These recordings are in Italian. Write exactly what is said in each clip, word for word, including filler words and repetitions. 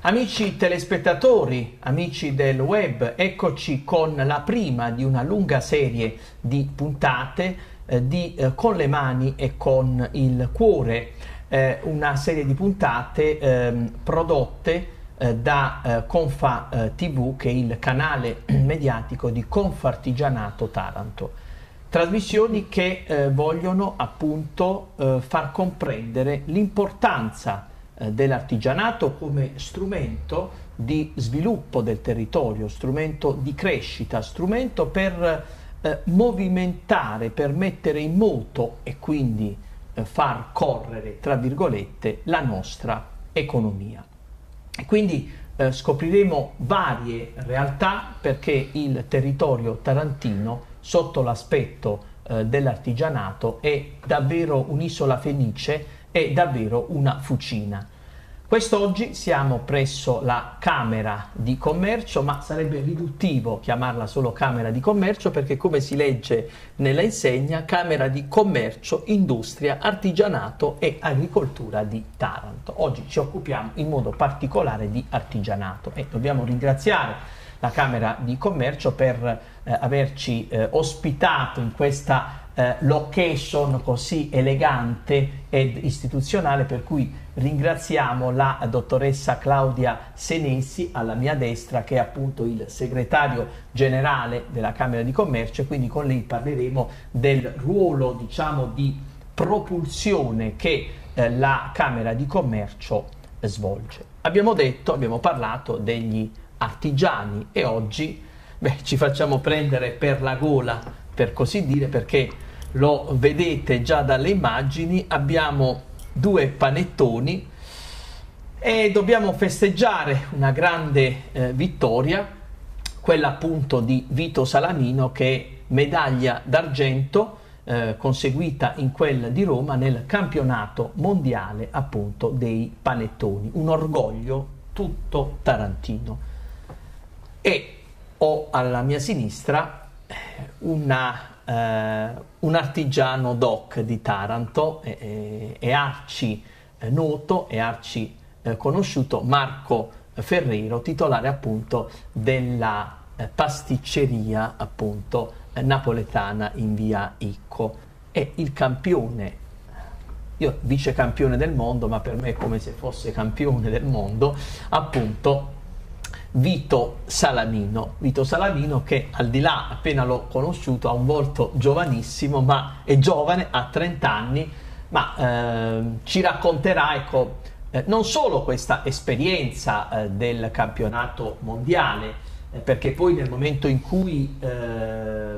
Amici telespettatori, amici del web, eccoci con la prima di una lunga serie di puntate eh, di eh, Con le mani e con il cuore, eh, una serie di puntate eh, prodotte eh, da eh, Confa eh, tivù, che è il canale mediatico di Confartigianato Taranto. Trasmissioni che eh, vogliono appunto eh, far comprendere l'importanza dell'artigianato come strumento di sviluppo del territorio, strumento di crescita, strumento per eh, movimentare, per mettere in moto e quindi eh, far correre, tra virgolette, la nostra economia. E quindi eh, scopriremo varie realtà, perché il territorio tarantino, sotto l'aspetto eh, dell'artigianato, è davvero un'isola fenice, è davvero una fucina. Quest'oggi siamo presso la Camera di Commercio, ma sarebbe riduttivo chiamarla solo Camera di Commercio, perché, come si legge nella insegna, Camera di Commercio, Industria, Artigianato e Agricoltura di Taranto. Oggi ci occupiamo in modo particolare di artigianato e dobbiamo ringraziare la Camera di Commercio per eh, averci eh, ospitato in questa eh, location così elegante ed istituzionale, per cui ringraziamo la dottoressa Claudia Senesi alla mia destra, che è appunto il segretario generale della Camera di Commercio, e quindi con lei parleremo del ruolo, diciamo, di propulsione che eh, la Camera di Commercio svolge. Abbiamo detto, abbiamo parlato degli artigiani e oggi beh, ci facciamo prendere per la gola, per così dire, perché lo vedete già dalle immagini, abbiamo due panettoni e dobbiamo festeggiare una grande eh, vittoria, quella appunto di Vito Salamino, che è medaglia d'argento eh, conseguita in quella di Roma nel campionato mondiale appunto dei panettoni, un orgoglio tutto tarantino. E ho alla mia sinistra una, eh, un artigiano doc di Taranto, è, è arci eh, noto, è arci eh, conosciuto, Marco Ferrero, titolare appunto della eh, pasticceria appunto eh, napoletana in via Icco. È il campione, io vice campione del mondo, ma per me è come se fosse campione del mondo, appunto Vito Salamino. Vito Salamino, che al di là, appena l'ho conosciuto, ha un volto giovanissimo, ma è giovane, ha trenta anni, ma eh, ci racconterà, ecco, eh, non solo questa esperienza eh, del campionato mondiale, eh, perché poi nel momento in cui eh,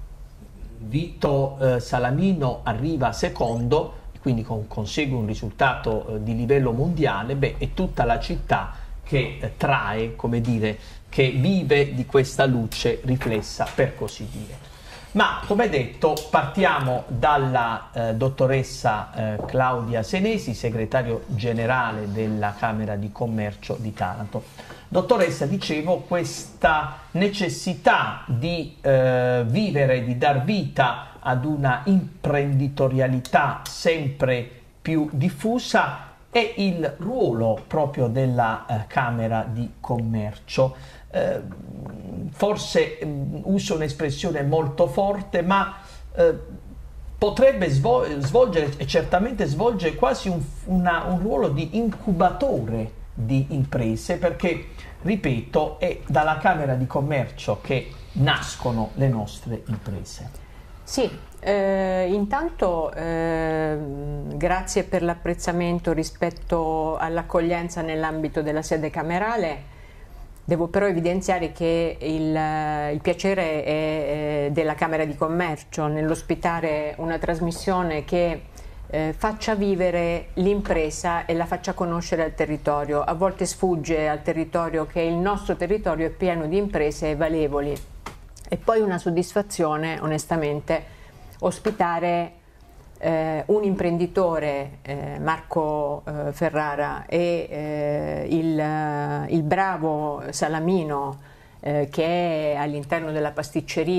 Vito eh, Salamino arriva secondo, quindi con, consegue un risultato eh, di livello mondiale, beh, è tutta la città che eh, trae, come dire, che vive di questa luce riflessa, per così dire. Ma, come detto, partiamo dalla eh, dottoressa eh, Claudia Senesi, segretario generale della Camera di Commercio di Taranto. Dottoressa, dicevo, questa necessità di eh, vivere, di dar vita ad una imprenditorialità sempre più diffusa, è il ruolo proprio della eh, Camera di Commercio. Eh, forse eh, uso un'espressione molto forte, ma eh, potrebbe svol- svolgere, e certamente svolge quasi un, una, un ruolo di incubatore di imprese, perché, ripeto, è dalla Camera di Commercio che nascono le nostre imprese. Sì, eh, intanto eh, grazie per l'apprezzamento rispetto all'accoglienza nell'ambito della sede camerale. Devo però evidenziare che il, il piacere è, è della Camera di Commercio nell'ospitare una trasmissione che eh, faccia vivere l'impresa e la faccia conoscere al territorio. A volte sfugge al territorio che il nostro territorio è pieno di imprese valevoli. E poi una soddisfazione, onestamente, ospitare eh, un imprenditore, eh, Marco eh, Ferrara, e eh, il, il bravo Salamino, eh, che all'interno della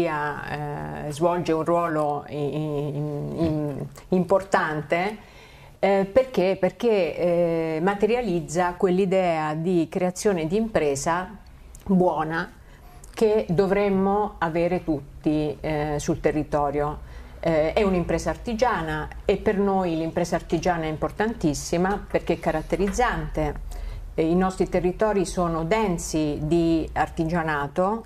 pasticceria eh, svolge un ruolo in, in, in, importante. Eh, perché? Perché eh, materializza quell'idea di creazione di impresa buona che dovremmo avere tutti eh, sul territorio. Eh, è un'impresa artigiana e per noi l'impresa artigiana è importantissima perché è caratterizzante. Eh, I nostri territori sono densi di artigianato,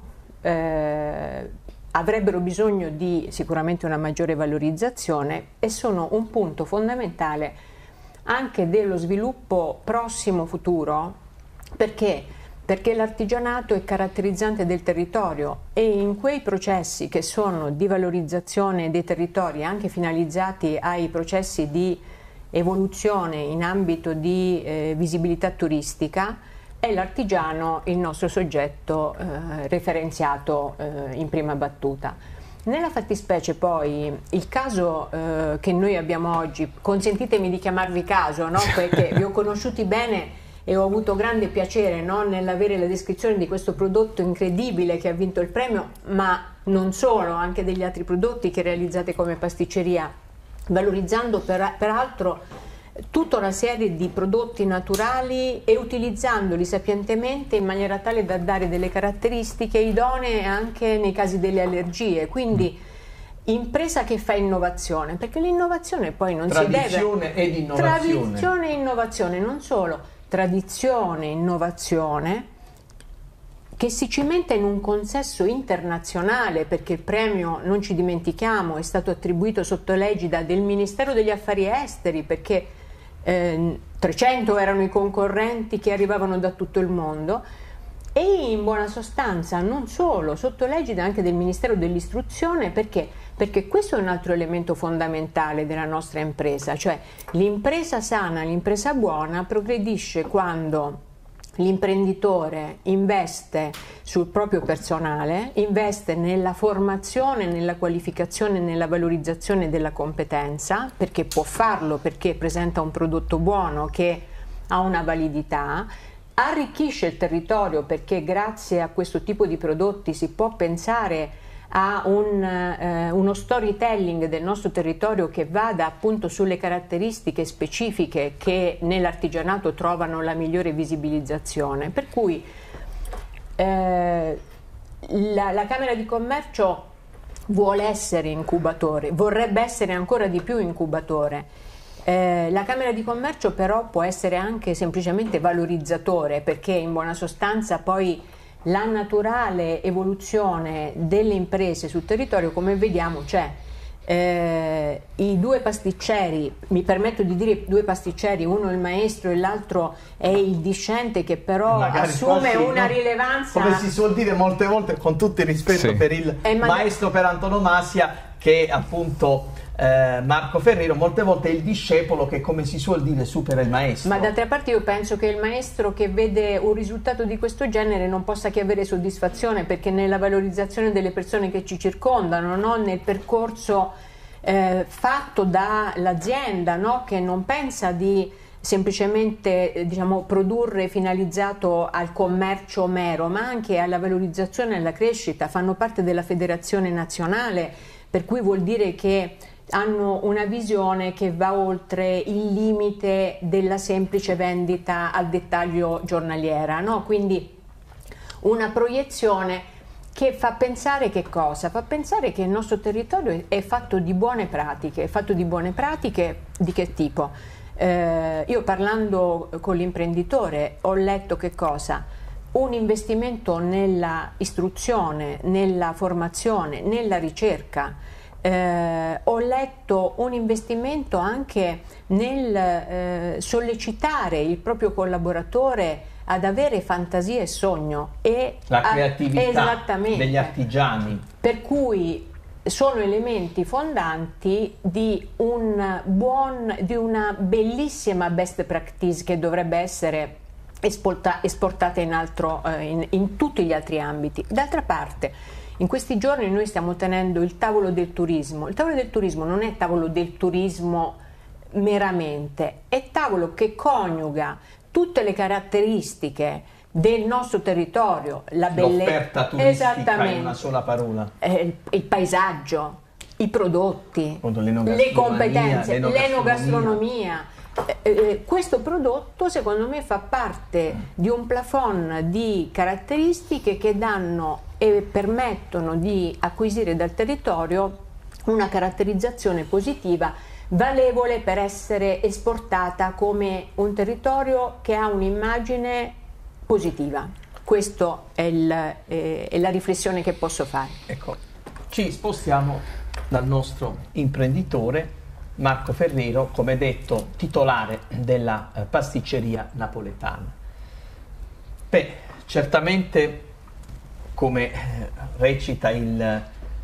eh, avrebbero bisogno di sicuramente una maggiore valorizzazione e sono un punto fondamentale anche dello sviluppo prossimo futuro. Perché? Perché l'artigianato è caratterizzante del territorio e in quei processi che sono di valorizzazione dei territori, anche finalizzati ai processi di evoluzione in ambito di eh, visibilità turistica, è l'artigiano il nostro soggetto eh, referenziato eh, in prima battuta. Nella fattispecie poi il caso eh, che noi abbiamo oggi, consentitemi di chiamarvi caso, no? Perché vi ho conosciuti bene e ho avuto grande piacere, no? Nell'avere la descrizione di questo prodotto incredibile che ha vinto il premio, ma non solo, anche degli altri prodotti che realizzate come pasticceria, valorizzando per, peraltro tutta una serie di prodotti naturali e utilizzandoli sapientemente in maniera tale da dare delle caratteristiche idonee anche nei casi delle allergie. Quindi impresa che fa innovazione, perché l'innovazione poi non si deve... Tradizione ed innovazione. Tradizione e innovazione, non solo. Tradizione e innovazione che si cimenta in un consesso internazionale, perché il premio, non ci dimentichiamo, è stato attribuito sotto l'egida del Ministero degli Affari Esteri, perché eh, trecento erano i concorrenti che arrivavano da tutto il mondo, e in buona sostanza non solo, sotto l'egida anche del Ministero dell'Istruzione. Perché? Perché questo è un altro elemento fondamentale della nostra impresa, cioè l'impresa sana, l'impresa buona progredisce quando l'imprenditore investe sul proprio personale, investe nella formazione, nella qualificazione, nella valorizzazione della competenza, perché può farlo, perché presenta un prodotto buono che ha una validità, arricchisce il territorio perché grazie a questo tipo di prodotti si può pensare a un, eh, uno storytelling del nostro territorio che vada appunto sulle caratteristiche specifiche che nell'artigianato trovano la migliore visibilizzazione. Per cui eh, la, la Camera di Commercio vuole essere incubatore, vorrebbe essere ancora di più incubatore. Eh, la Camera di Commercio però può essere anche semplicemente valorizzatore, perché in buona sostanza poi la naturale evoluzione delle imprese sul territorio, come vediamo, c'è. Eh, i due pasticceri, mi permetto di dire due pasticceri, uno il maestro e l'altro è il discente, che però magari assume quasi, una no? rilevanza, come si suol dire molte volte, con tutto il rispetto sì. per il maestro per antonomasia, che appunto eh, Marco Ferrero, molte volte è il discepolo che, come si suol dire, supera il maestro. Ma d'altra parte io penso che il maestro che vede un risultato di questo genere non possa che avere soddisfazione, perché nella valorizzazione delle persone che ci circondano, no? Nel percorso eh, fatto dall'azienda, no? Che non pensa di semplicemente eh, diciamo, produrre finalizzato al commercio mero, ma anche alla valorizzazione e alla crescita. Fanno parte della federazione nazionale, per cui vuol dire che hanno una visione che va oltre il limite della semplice vendita al dettaglio giornaliera, no? Quindi una proiezione che fa pensare che cosa? Fa pensare che il nostro territorio è fatto di buone pratiche, è fatto di buone pratiche di che tipo? Eh, io parlando con l'imprenditore ho letto che cosa? Un investimento nella istruzione, nella formazione, nella ricerca. Eh, ho letto un investimento anche nel eh, sollecitare il proprio collaboratore ad avere fantasia e sogno e la a, creatività degli artigiani, per cui sono elementi fondanti di, un buon, di una bellissima best practice che dovrebbe essere esporta, esportata in, altro, eh, in, in tutti gli altri ambiti. D'altra parte, in questi giorni noi stiamo tenendo il tavolo del turismo. Il tavolo del turismo non è tavolo del turismo meramente, è tavolo che coniuga tutte le caratteristiche del nostro territorio, la bellezza, l'offerta turistica in una sola parola, eh, il, il paesaggio, i prodotti, le competenze, l'enogastronomia, l'enogastronomia, eh, questo prodotto secondo me fa parte di un plafond di caratteristiche che danno e permettono di acquisire dal territorio una caratterizzazione positiva valevole per essere esportata come un territorio che ha un'immagine positiva. Questa è, eh, è la riflessione che posso fare. Ecco, ci spostiamo dal nostro imprenditore Marco Ferrero, come detto, titolare della eh, pasticceria napoletana. Beh, certamente, come eh, recita il,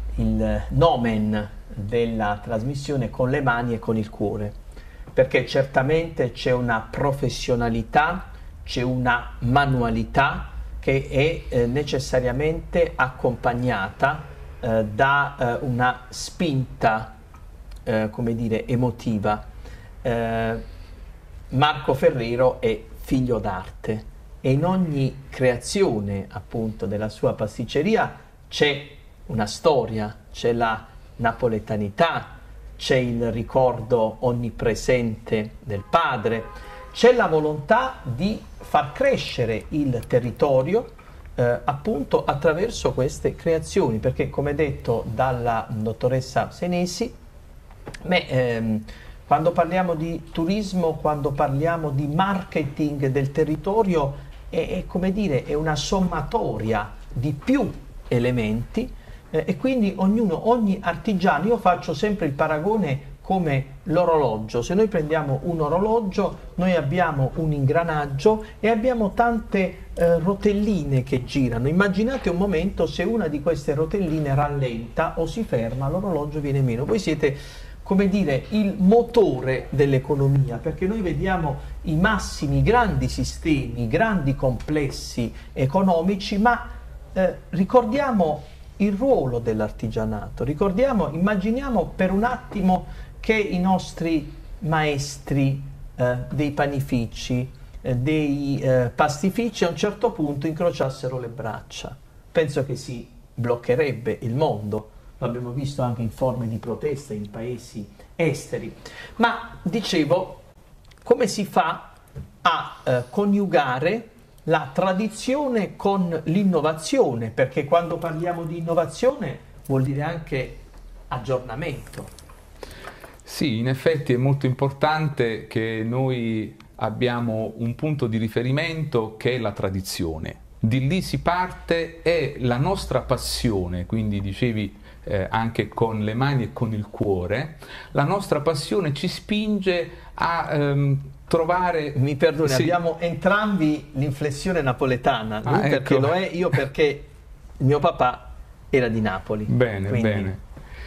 il nomen della trasmissione, con le mani e con il cuore, perché certamente c'è una professionalità, c'è una manualità che è eh, necessariamente accompagnata eh, da eh, una spinta eh, come dire emotiva. eh, Marco Ferrero è figlio d'arte e in ogni creazione appunto della sua pasticceria c'è una storia, c'è la napoletanità, c'è il ricordo onnipresente del padre, c'è la volontà di far crescere il territorio eh, appunto attraverso queste creazioni, perché come detto dalla dottoressa Senesi, beh, ehm, quando parliamo di turismo, quando parliamo di marketing del territorio, è, è come dire, è una sommatoria di più elementi eh, e quindi ognuno, ogni artigiano, io faccio sempre il paragone come l'orologio. Se noi prendiamo un orologio, noi abbiamo un ingranaggio e abbiamo tante eh, rotelline che girano. Immaginate un momento se una di queste rotelline rallenta o si ferma, l'orologio viene meno. Voi siete, come dire, il motore dell'economia, perché noi vediamo i massimi, i grandi sistemi, i grandi complessi economici, ma eh, ricordiamo il ruolo dell'artigianato, ricordiamo, immaginiamo per un attimo che i nostri maestri eh, dei panifici, eh, dei eh, pastifici a un certo punto incrociassero le braccia. Penso che si bloccherebbe il mondo, lo abbiamo visto anche in forme di protesta in paesi esteri. Ma dicevo, come si fa a eh, coniugare la tradizione con l'innovazione? Perché quando parliamo di innovazione vuol dire anche aggiornamento. Sì, in effetti è molto importante che noi abbiamo un punto di riferimento che è la tradizione. Di lì si parte e la nostra passione, quindi dicevi eh, anche con le mani e con il cuore, la nostra passione ci spinge a ehm, trovare... Mi perdoni, sì. Abbiamo entrambi l'inflessione napoletana, ah, lui ecco. perché lo è, io perché il mio papà era di Napoli. Bene, quindi bene.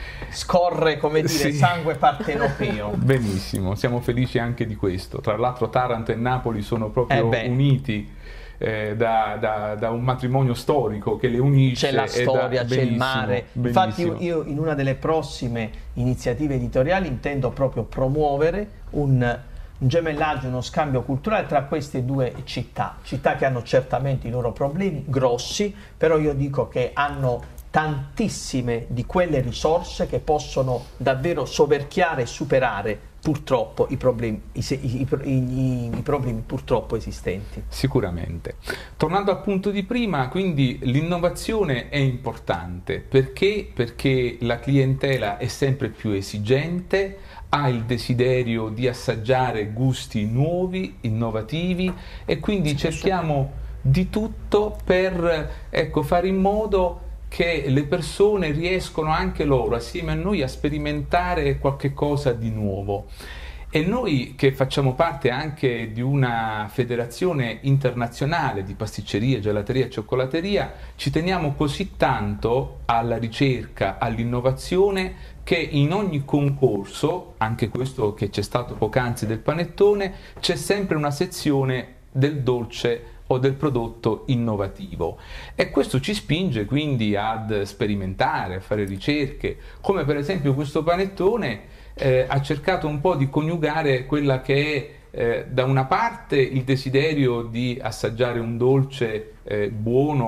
Scorre, come dire, Sì. sangue partenopeo. Benissimo, siamo felici anche di questo. Tra l'altro Taranto e Napoli sono proprio Eh uniti eh, da, da, da un matrimonio storico che le unisce. C'è la storia, da... c'è il mare. Benissimo. Infatti io, io in una delle prossime iniziative editoriali intendo proprio promuovere un, un gemellaggio, uno scambio culturale tra queste due città, città che hanno certamente i loro problemi grossi, però io dico che hanno tantissime di quelle risorse che possono davvero soverchiare e superare purtroppo i problemi, i, i, i, i problemi purtroppo esistenti. Sicuramente. Tornando al punto di prima, quindi l'innovazione è importante perché? Perché la clientela è sempre più esigente, ha il desiderio di assaggiare gusti nuovi, innovativi e quindi cerchiamo di tutto per ecco, fare in modo che le persone riescono anche loro assieme a noi a sperimentare qualche cosa di nuovo. E noi che facciamo parte anche di una federazione internazionale di pasticceria, gelateria e cioccolateria, ci teniamo così tanto alla ricerca, all'innovazione, che in ogni concorso, anche questo che c'è stato poc'anzi del panettone, c'è sempre una sezione del dolce o del prodotto innovativo e questo ci spinge quindi ad sperimentare, a fare ricerche, come per esempio questo panettone eh, ha cercato un po' di coniugare quella che è eh, da una parte il desiderio di assaggiare un dolce eh, buono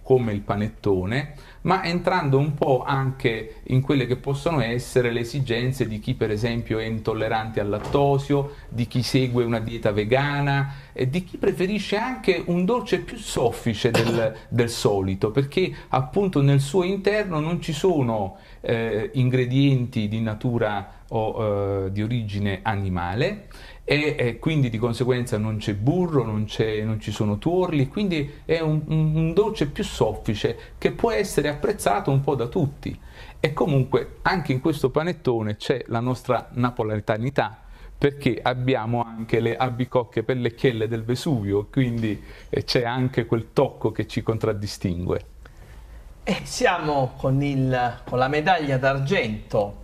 come il panettone, ma entrando un po' anche in quelle che possono essere le esigenze di chi per esempio è intollerante al lattosio, di chi segue una dieta vegana e di chi preferisce anche un dolce più soffice del, del solito, perché appunto nel suo interno non ci sono eh, ingredienti di natura o eh, di origine animale, e, e quindi di conseguenza non c'è burro, non, c'è, non ci sono tuorli, quindi è un, un, un dolce più soffice che può essere apprezzato un po' da tutti. E comunque anche in questo panettone c'è la nostra napoletanità, perché abbiamo anche le albicocche pellecchielle del Vesuvio, quindi eh, c'è anche quel tocco che ci contraddistingue. E siamo con, il, con la medaglia d'argento,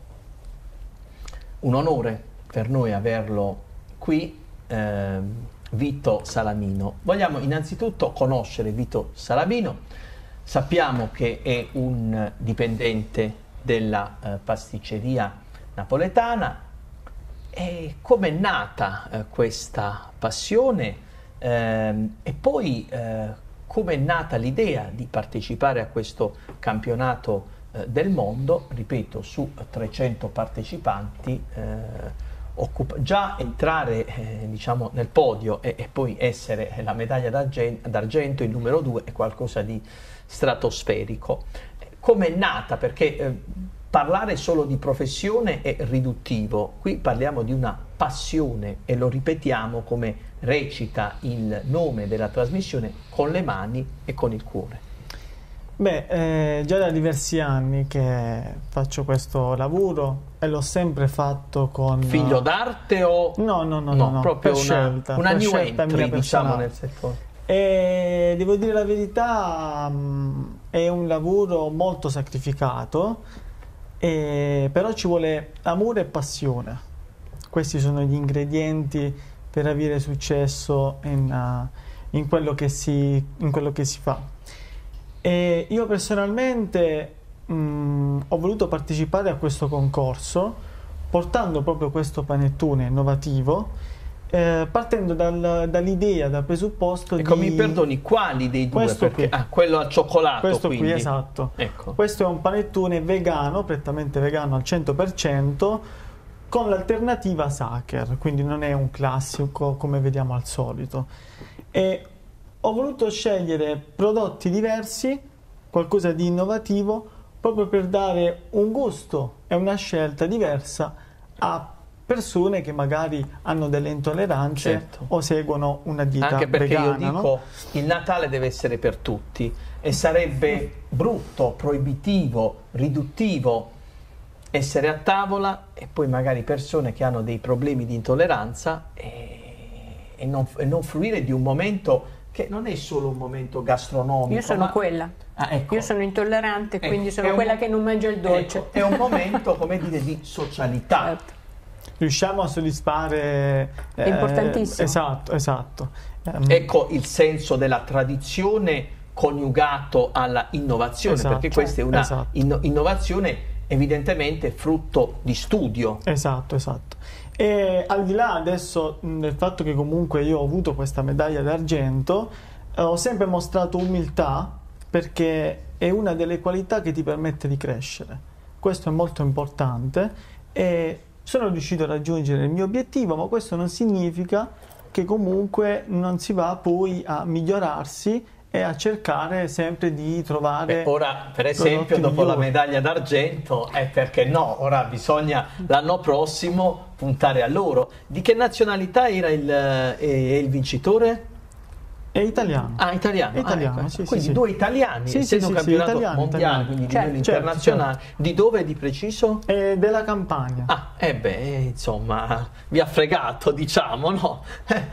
un onore per noi averlo qui, eh, Vito Salamino. Vogliamo innanzitutto conoscere Vito Salamino. Sappiamo che è un dipendente della eh, pasticceria napoletana. E come è nata eh, questa passione eh, e poi eh, come è nata l'idea di partecipare a questo campionato eh, del mondo, ripeto, su trecento partecipanti. eh, Occupa, già entrare eh, diciamo nel podio e, e poi essere la medaglia d'argento, il numero due, è qualcosa di stratosferico. Come è nata? Perché eh, parlare solo di professione è riduttivo, qui parliamo di una passione e lo ripetiamo come recita il nome della trasmissione: con le mani e con il cuore. Beh, eh, già da diversi anni che faccio questo lavoro e l'ho sempre fatto con... Figlio d'arte o... No, no, no, no, no, proprio per una, scelta, una per new scelta entry, mia diciamo, personale. nel settore. E devo dire la verità, mh, è un lavoro molto sacrificato, e, però ci vuole amore e passione. Questi sono gli ingredienti per avere successo in, uh, in, quello, che si, in quello che si fa. E io personalmente mh, ho voluto partecipare a questo concorso portando proprio questo panettone innovativo, eh, partendo dal, dall'idea, dal presupposto ecco, di... mi perdoni, quali dei due? Questo Perché, qui. ah, quello al cioccolato, Questo quindi. qui, esatto. Ecco. Questo è un panettone vegano, prettamente vegano al cento per cento, con l'alternativa Sacher, quindi non è un classico come vediamo al solito. E ho voluto scegliere prodotti diversi, qualcosa di innovativo, proprio per dare un gusto e una scelta diversa a persone che magari hanno delle intolleranze, certo, o seguono una dieta anche perché vegana, io dico, no? Il Natale deve essere per tutti e sarebbe brutto, proibitivo, riduttivo essere a tavola e poi magari persone che hanno dei problemi di intolleranza e, e, non, e non fruire di un momento che non è solo un momento gastronomico. Io sono ma... quella. Ah, ecco. Io sono intollerante, ecco, quindi sono un... quella che non mangia il dolce. Ecco, è un momento, come dire, di socialità. Certo. Riusciamo a soddisfare... È importantissimo. Esatto, esatto. Ecco il senso della tradizione coniugato alla innovazione, esatto, perché questa è una esatto. inno innovazione evidentemente frutto di studio. Esatto, esatto. E al di là adesso del fatto che comunque io ho avuto questa medaglia d'argento, eh, ho sempre mostrato umiltà, perché è una delle qualità che ti permette di crescere. Questo è molto importante e sono riuscito a raggiungere il mio obiettivo, ma questo non significa che comunque non si va poi a migliorarsi e a cercare sempre di trovare... Beh, ora, per esempio, dopo migliori. la medaglia d'argento, è perché no, ora bisogna l'anno prossimo puntare a loro. Di che nazionalità era il, eh, il vincitore? È italiano. Ah, italiano. È italiano, ah, ecco. sì, Quindi sì, due sì. italiani, Sì, essendo sì, un sì, campionato italiano, mondiale, italiano. quindi di Certo, livello certo, internazionale. Di dove di preciso? È della Campania. Ah, e beh, insomma, vi ha fregato, diciamo, no?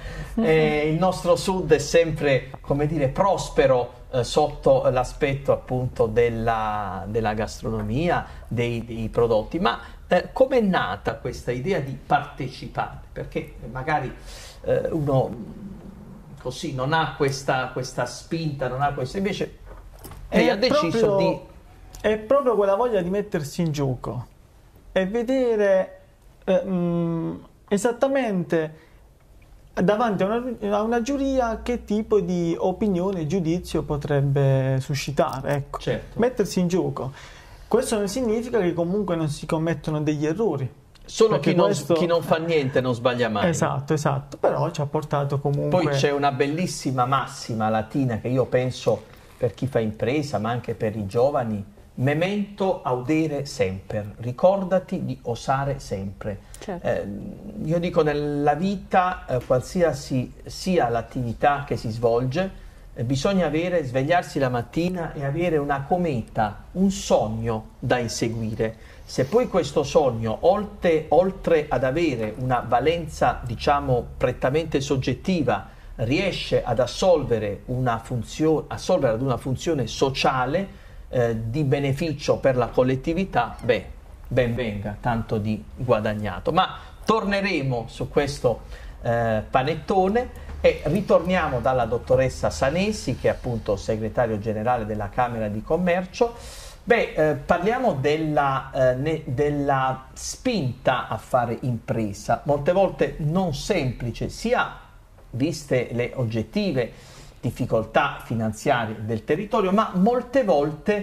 eh, il nostro sud è sempre, come dire, prospero eh, sotto l'aspetto appunto della, della gastronomia, dei, dei prodotti. Ma eh, com'è nata questa idea di partecipare? Perché magari eh, uno così non ha questa, questa spinta, non ha questo, invece lei È ha deciso proprio, di... È proprio quella voglia di mettersi in gioco e vedere eh, mh, esattamente davanti a una, a una giuria che tipo di opinione e giudizio potrebbe suscitare, ecco. Certo. Mettersi in gioco. Questo non significa che comunque non si commettono degli errori. Solo chi non, questo... chi non fa niente non sbaglia mai. Esatto, esatto, però ci ha portato comunque... Poi c'è una bellissima massima latina che io penso per chi fa impresa, ma anche per i giovani: memento audere semper, ricordati di osare sempre. Certo. Eh, io dico, nella vita, eh, qualsiasi sia l'attività che si svolge, eh, bisogna avere, svegliarsi la mattina e avere una cometa, un sogno da inseguire. Se poi questo sogno, oltre, oltre ad avere una valenza, diciamo, prettamente soggettiva, riesce ad assolvere, una funzione, assolvere ad una funzione sociale eh, di beneficio per la collettività, beh, ben venga, tanto di guadagnato. Ma torneremo su questo eh, panettone e ritorniamo dalla dottoressa Sanesi, che è appunto segretario generale della Camera di Commercio. Beh, eh, parliamo della, eh, ne, della spinta a fare impresa, molte volte non semplice, sia viste le oggettive difficoltà finanziarie del territorio, ma molte volte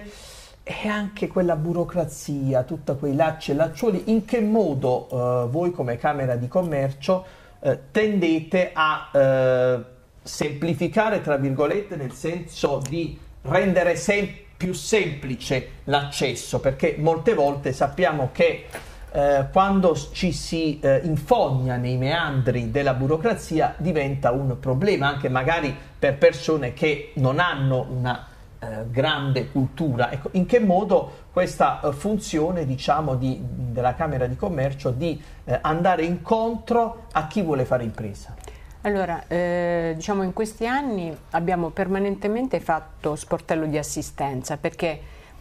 è anche quella burocrazia, tutti quei lacci e lacciuoli. In che modo eh, voi come Camera di Commercio eh, tendete a eh, semplificare, tra virgolette, nel senso di rendere sempre più semplice l'accesso, perché molte volte sappiamo che eh, quando ci si eh, infogna nei meandri della burocrazia diventa un problema, anche magari per persone che non hanno una eh, grande cultura. Ecco, in che modo questa eh, funzione, diciamo, di, della Camera di Commercio di eh, andare incontro a chi vuole fare impresa? Allora, eh, diciamo, in questi anni abbiamo permanentemente fatto sportello di assistenza, perché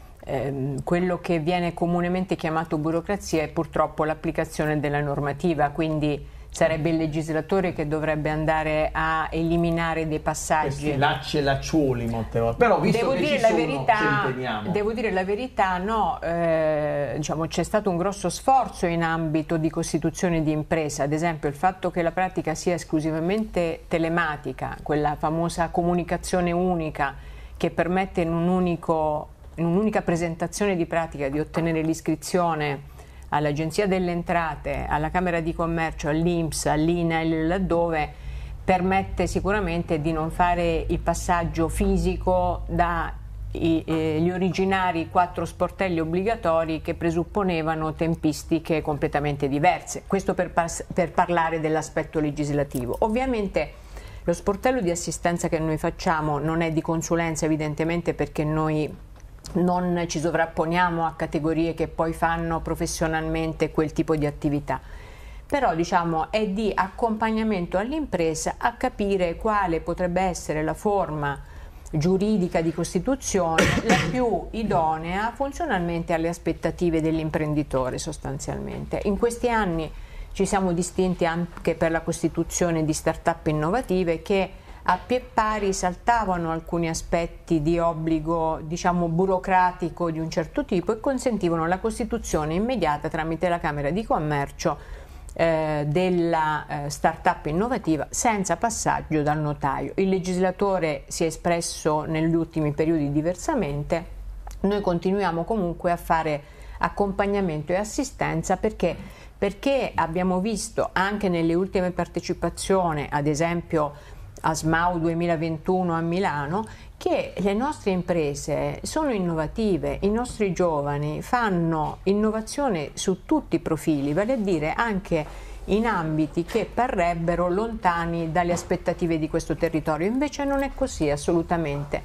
ehm, quello che viene comunemente chiamato burocrazia è purtroppo l'applicazione della normativa, quindi sarebbe il legislatore che dovrebbe andare a eliminare dei passaggi. Questi lacci e lacciuoli molte volte. Però visto devo che dire ci la sono, verità, ci impegniamo. Devo dire la verità, no, eh, diciamo, c'è stato un grosso sforzo in ambito di costituzione di impresa, ad esempio il fatto che la pratica sia esclusivamente telematica, quella famosa comunicazione unica che permette in un unico, in un'unica presentazione di pratica di ottenere l'iscrizione all'Agenzia delle Entrate, alla Camera di Commercio, all'I N P S, all'I N A I L, laddove permette sicuramente di non fare il passaggio fisico dagli eh, originari quattro sportelli obbligatori che presupponevano tempistiche completamente diverse. Questo per, per parlare dell'aspetto legislativo. Ovviamente lo sportello di assistenza che noi facciamo non è di consulenza, evidentemente, perché noi non ci sovrapponiamo a categorie che poi fanno professionalmente quel tipo di attività, però diciamo è di accompagnamento all'impresa a capire quale potrebbe essere la forma giuridica di costituzione la più idonea funzionalmente alle aspettative dell'imprenditore sostanzialmente. In questi anni ci siamo distinti anche per la costituzione di start-up innovative che a pie pari saltavano alcuni aspetti di obbligo, diciamo, burocratico di un certo tipo e consentivano la costituzione immediata tramite la Camera di Commercio eh, della eh, start-up innovativa senza passaggio dal notaio. Il legislatore si è espresso negli ultimi periodi diversamente, noi continuiamo comunque a fare accompagnamento e assistenza perché, perché abbiamo visto anche nelle ultime partecipazioni, ad esempio a SMAU duemilaventuno a Milano, che le nostre imprese sono innovative, i nostri giovani fanno innovazione su tutti i profili, vale a dire anche in ambiti che parrebbero lontani dalle aspettative di questo territorio. Invece non è così assolutamente.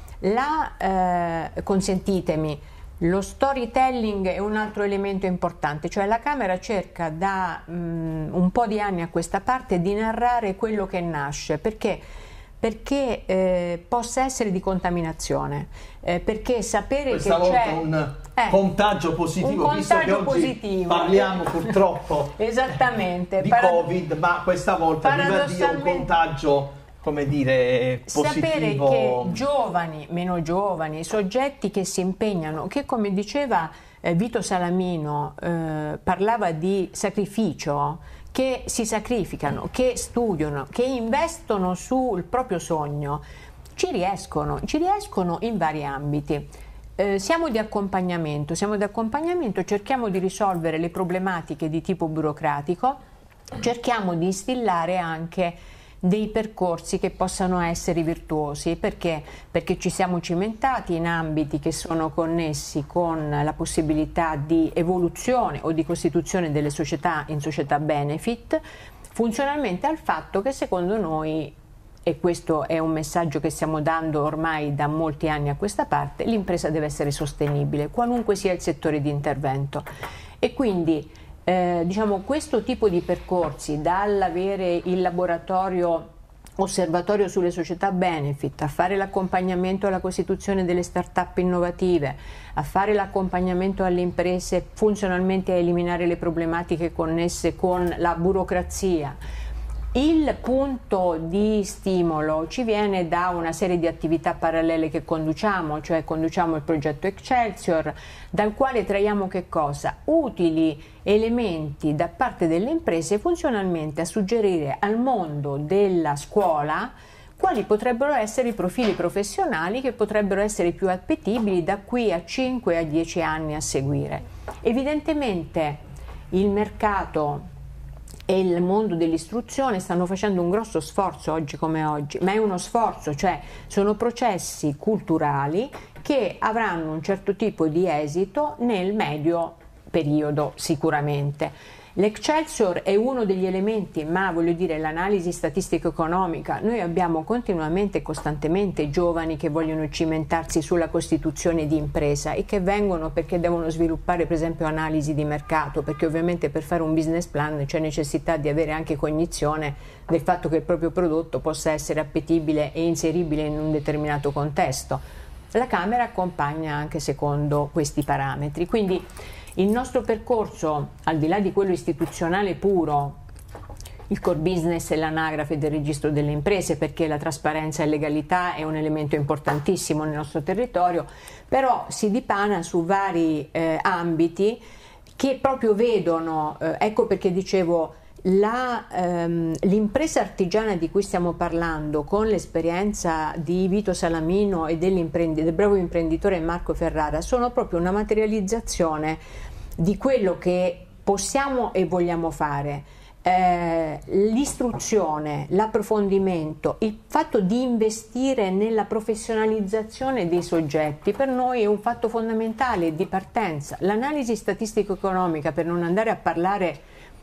La, eh, consentitemi, lo storytelling è un altro elemento importante, cioè la Camera cerca da um, un po' di anni a questa parte di narrare quello che nasce, perché, perché eh, possa essere di contaminazione, eh, perché sapere questa che c'è un eh, contagio positivo, un visto che contagio oggi positivo. parliamo purtroppo esattamente di Parad- Covid, ma questa volta viva Dio un contagio, come dire, positivo. Sapere che giovani, meno giovani, soggetti che si impegnano, che come diceva eh, Vito Salamino, eh, parlava di sacrificio, che si sacrificano, che studiano, che investono sul proprio sogno, ci riescono, ci riescono in vari ambiti. Eh, siamo di accompagnamento, siamo di accompagnamento, cerchiamo di risolvere le problematiche di tipo burocratico, cerchiamo di instillare anche dei percorsi che possano essere virtuosi. Perché? Perché ci siamo cimentati in ambiti che sono connessi con la possibilità di evoluzione o di costituzione delle società in società benefit, funzionalmente al fatto che secondo noi, e questo è un messaggio che stiamo dando ormai da molti anni a questa parte, l'impresa deve essere sostenibile, qualunque sia il settore di intervento. E quindi eh, diciamo, questo tipo di percorsi, dall'avere il laboratorio osservatorio sulle società benefit, a fare l'accompagnamento alla costituzione delle start-up innovative, a fare l'accompagnamento alle imprese funzionalmente a eliminare le problematiche connesse con la burocrazia. Il punto di stimolo ci viene da una serie di attività parallele che conduciamo, cioè conduciamo il progetto Excelsior, dal quale traiamo che cosa? Utili elementi da parte delle imprese funzionalmente a suggerire al mondo della scuola quali potrebbero essere i profili professionali che potrebbero essere più appetibili da qui a cinque a dieci anni a seguire. Evidentemente il mercato e il mondo dell'istruzione stanno facendo un grosso sforzo oggi come oggi, ma è uno sforzo, cioè sono processi culturali che avranno un certo tipo di esito nel medio periodo sicuramente. L'Excelsior è uno degli elementi, ma voglio dire l'analisi statistico-economica, noi abbiamo continuamente e costantemente giovani che vogliono cimentarsi sulla costituzione di impresa e che vengono perché devono sviluppare per esempio analisi di mercato, perché ovviamente per fare un business plan c'è necessità di avere anche cognizione del fatto che il proprio prodotto possa essere appetibile e inseribile in un determinato contesto. La Camera accompagna anche secondo questi parametri, quindi il nostro percorso, al di là di quello istituzionale puro, il core business e l'anagrafe del registro delle imprese, perché la trasparenza e legalità è un elemento importantissimo nel nostro territorio, però si dipana su vari eh, ambiti che proprio vedono, eh, ecco perché dicevo, La, ehm, l'impresa artigiana di cui stiamo parlando, con l'esperienza di Vito Salamino e del bravo imprenditore Marco Ferrara, sono proprio una materializzazione di quello che possiamo e vogliamo fare. Eh, l'istruzione, l'approfondimento, il fatto di investire nella professionalizzazione dei soggetti per noi è un fatto fondamentale di partenza. L'analisi statistico-economica, per non andare a parlare,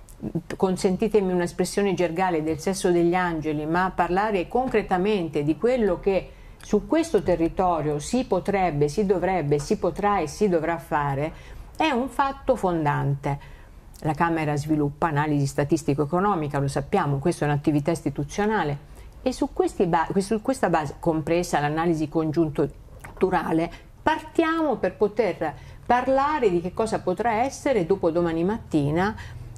consentitemi un'espressione gergale, del sesso degli angeli, ma parlare concretamente di quello che su questo territorio si potrebbe, si dovrebbe, si potrà e si dovrà fare, è un fatto fondante. La Camera sviluppa analisi statistico-economica, lo sappiamo, questa è un'attività istituzionale e su, questi ba- su questa base, compresa l'analisi congiunturale, partiamo per poter parlare di che cosa potrà essere dopo domani mattina,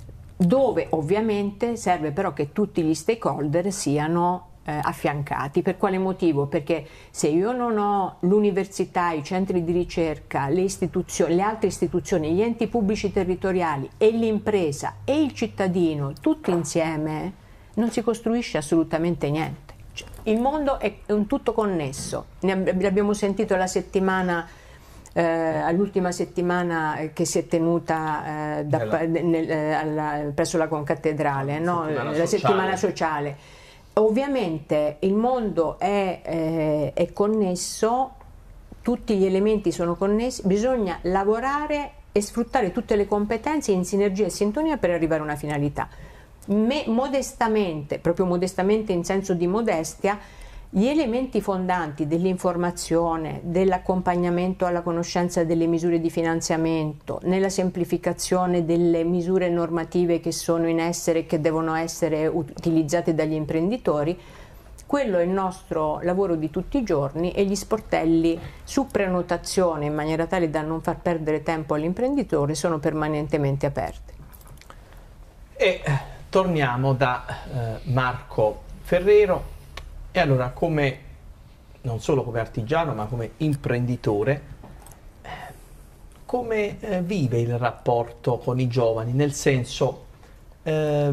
dove ovviamente serve però che tutti gli stakeholder siano eh, affiancati. Per quale motivo? Perché se io non ho l'università, i centri di ricerca, le istituzioni, le altre istituzioni, gli enti pubblici territoriali e l'impresa e il cittadino tutti insieme, non si costruisce assolutamente niente. Cioè, il mondo è un tutto connesso, ne abbiamo sentito la settimana Eh, all'ultima settimana che si è tenuta eh, da, nel, eh, alla, presso la concattedrale, no? settimana la sociale. settimana sociale. Ovviamente il mondo è, eh, è connesso, tutti gli elementi sono connessi, bisogna lavorare e sfruttare tutte le competenze in sinergia e sintonia per arrivare a una finalità. Me, modestamente, proprio modestamente in senso di modestia, gli elementi fondanti dell'informazione, dell'accompagnamento alla conoscenza delle misure di finanziamento, nella semplificazione delle misure normative che sono in essere e che devono essere utilizzate dagli imprenditori, quello è il nostro lavoro di tutti i giorni e gli sportelli su prenotazione, in maniera tale da non far perdere tempo all'imprenditore, sono permanentemente aperti. E torniamo da eh, Marco Ferrero. E allora, come, non solo come artigiano, ma come imprenditore, come eh, vive il rapporto con i giovani? Nel senso, eh,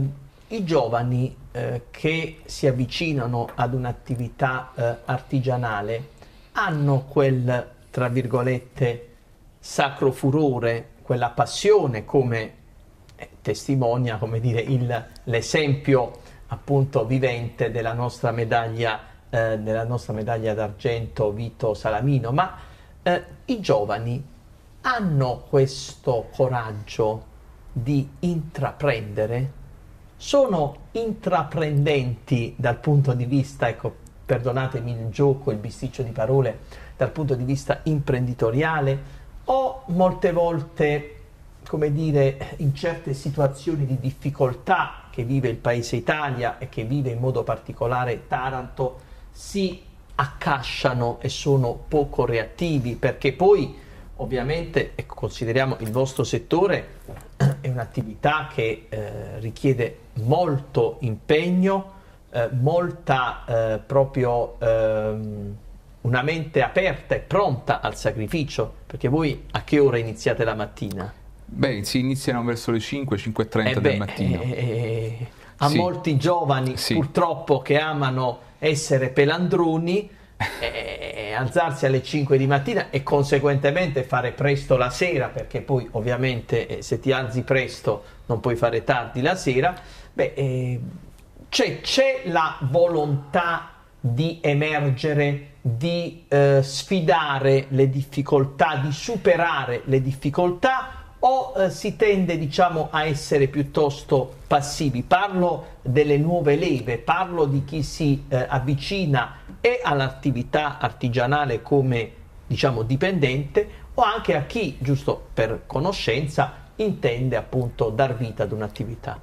i giovani eh, che si avvicinano ad un'attività eh, artigianale hanno quel, tra virgolette, sacro furore, quella passione, come eh, testimonia, come dire, il, l'esempio appunto vivente della nostra medaglia, eh, della nostra medaglia d'argento Vito Salamino, ma eh, i giovani hanno questo coraggio di intraprendere? Sono intraprendenti dal punto di vista, ecco, perdonatemi il gioco, il bisticcio di parole, dal punto di vista imprenditoriale, o molte volte, come dire, in certe situazioni di difficoltà che vive il paese Italia e che vive in modo particolare Taranto, si accasciano e sono poco reattivi, perché poi ovviamente, ecco, consideriamo il vostro settore è un'attività che eh, richiede molto impegno, eh, molta eh, proprio ehm, una mente aperta e pronta al sacrificio, perché voi a che ora iniziate la mattina? Beh, si iniziano verso le cinque, cinque e trenta eh beh, del mattino. Eh, a sì. molti giovani sì. purtroppo che amano essere pelandroni, eh, alzarsi alle cinque di mattina e conseguentemente fare presto la sera, perché poi ovviamente eh, se ti alzi presto non puoi fare tardi la sera, beh, eh, c'è, c'è la volontà di emergere, di eh, sfidare le difficoltà, di superare le difficoltà, o eh, si tende, diciamo, a essere piuttosto passivi? Parlo delle nuove leve, parlo di chi si eh, avvicina e all'attività artigianale come, diciamo, dipendente, o anche a chi, giusto per conoscenza, intende appunto dar vita ad un'attività.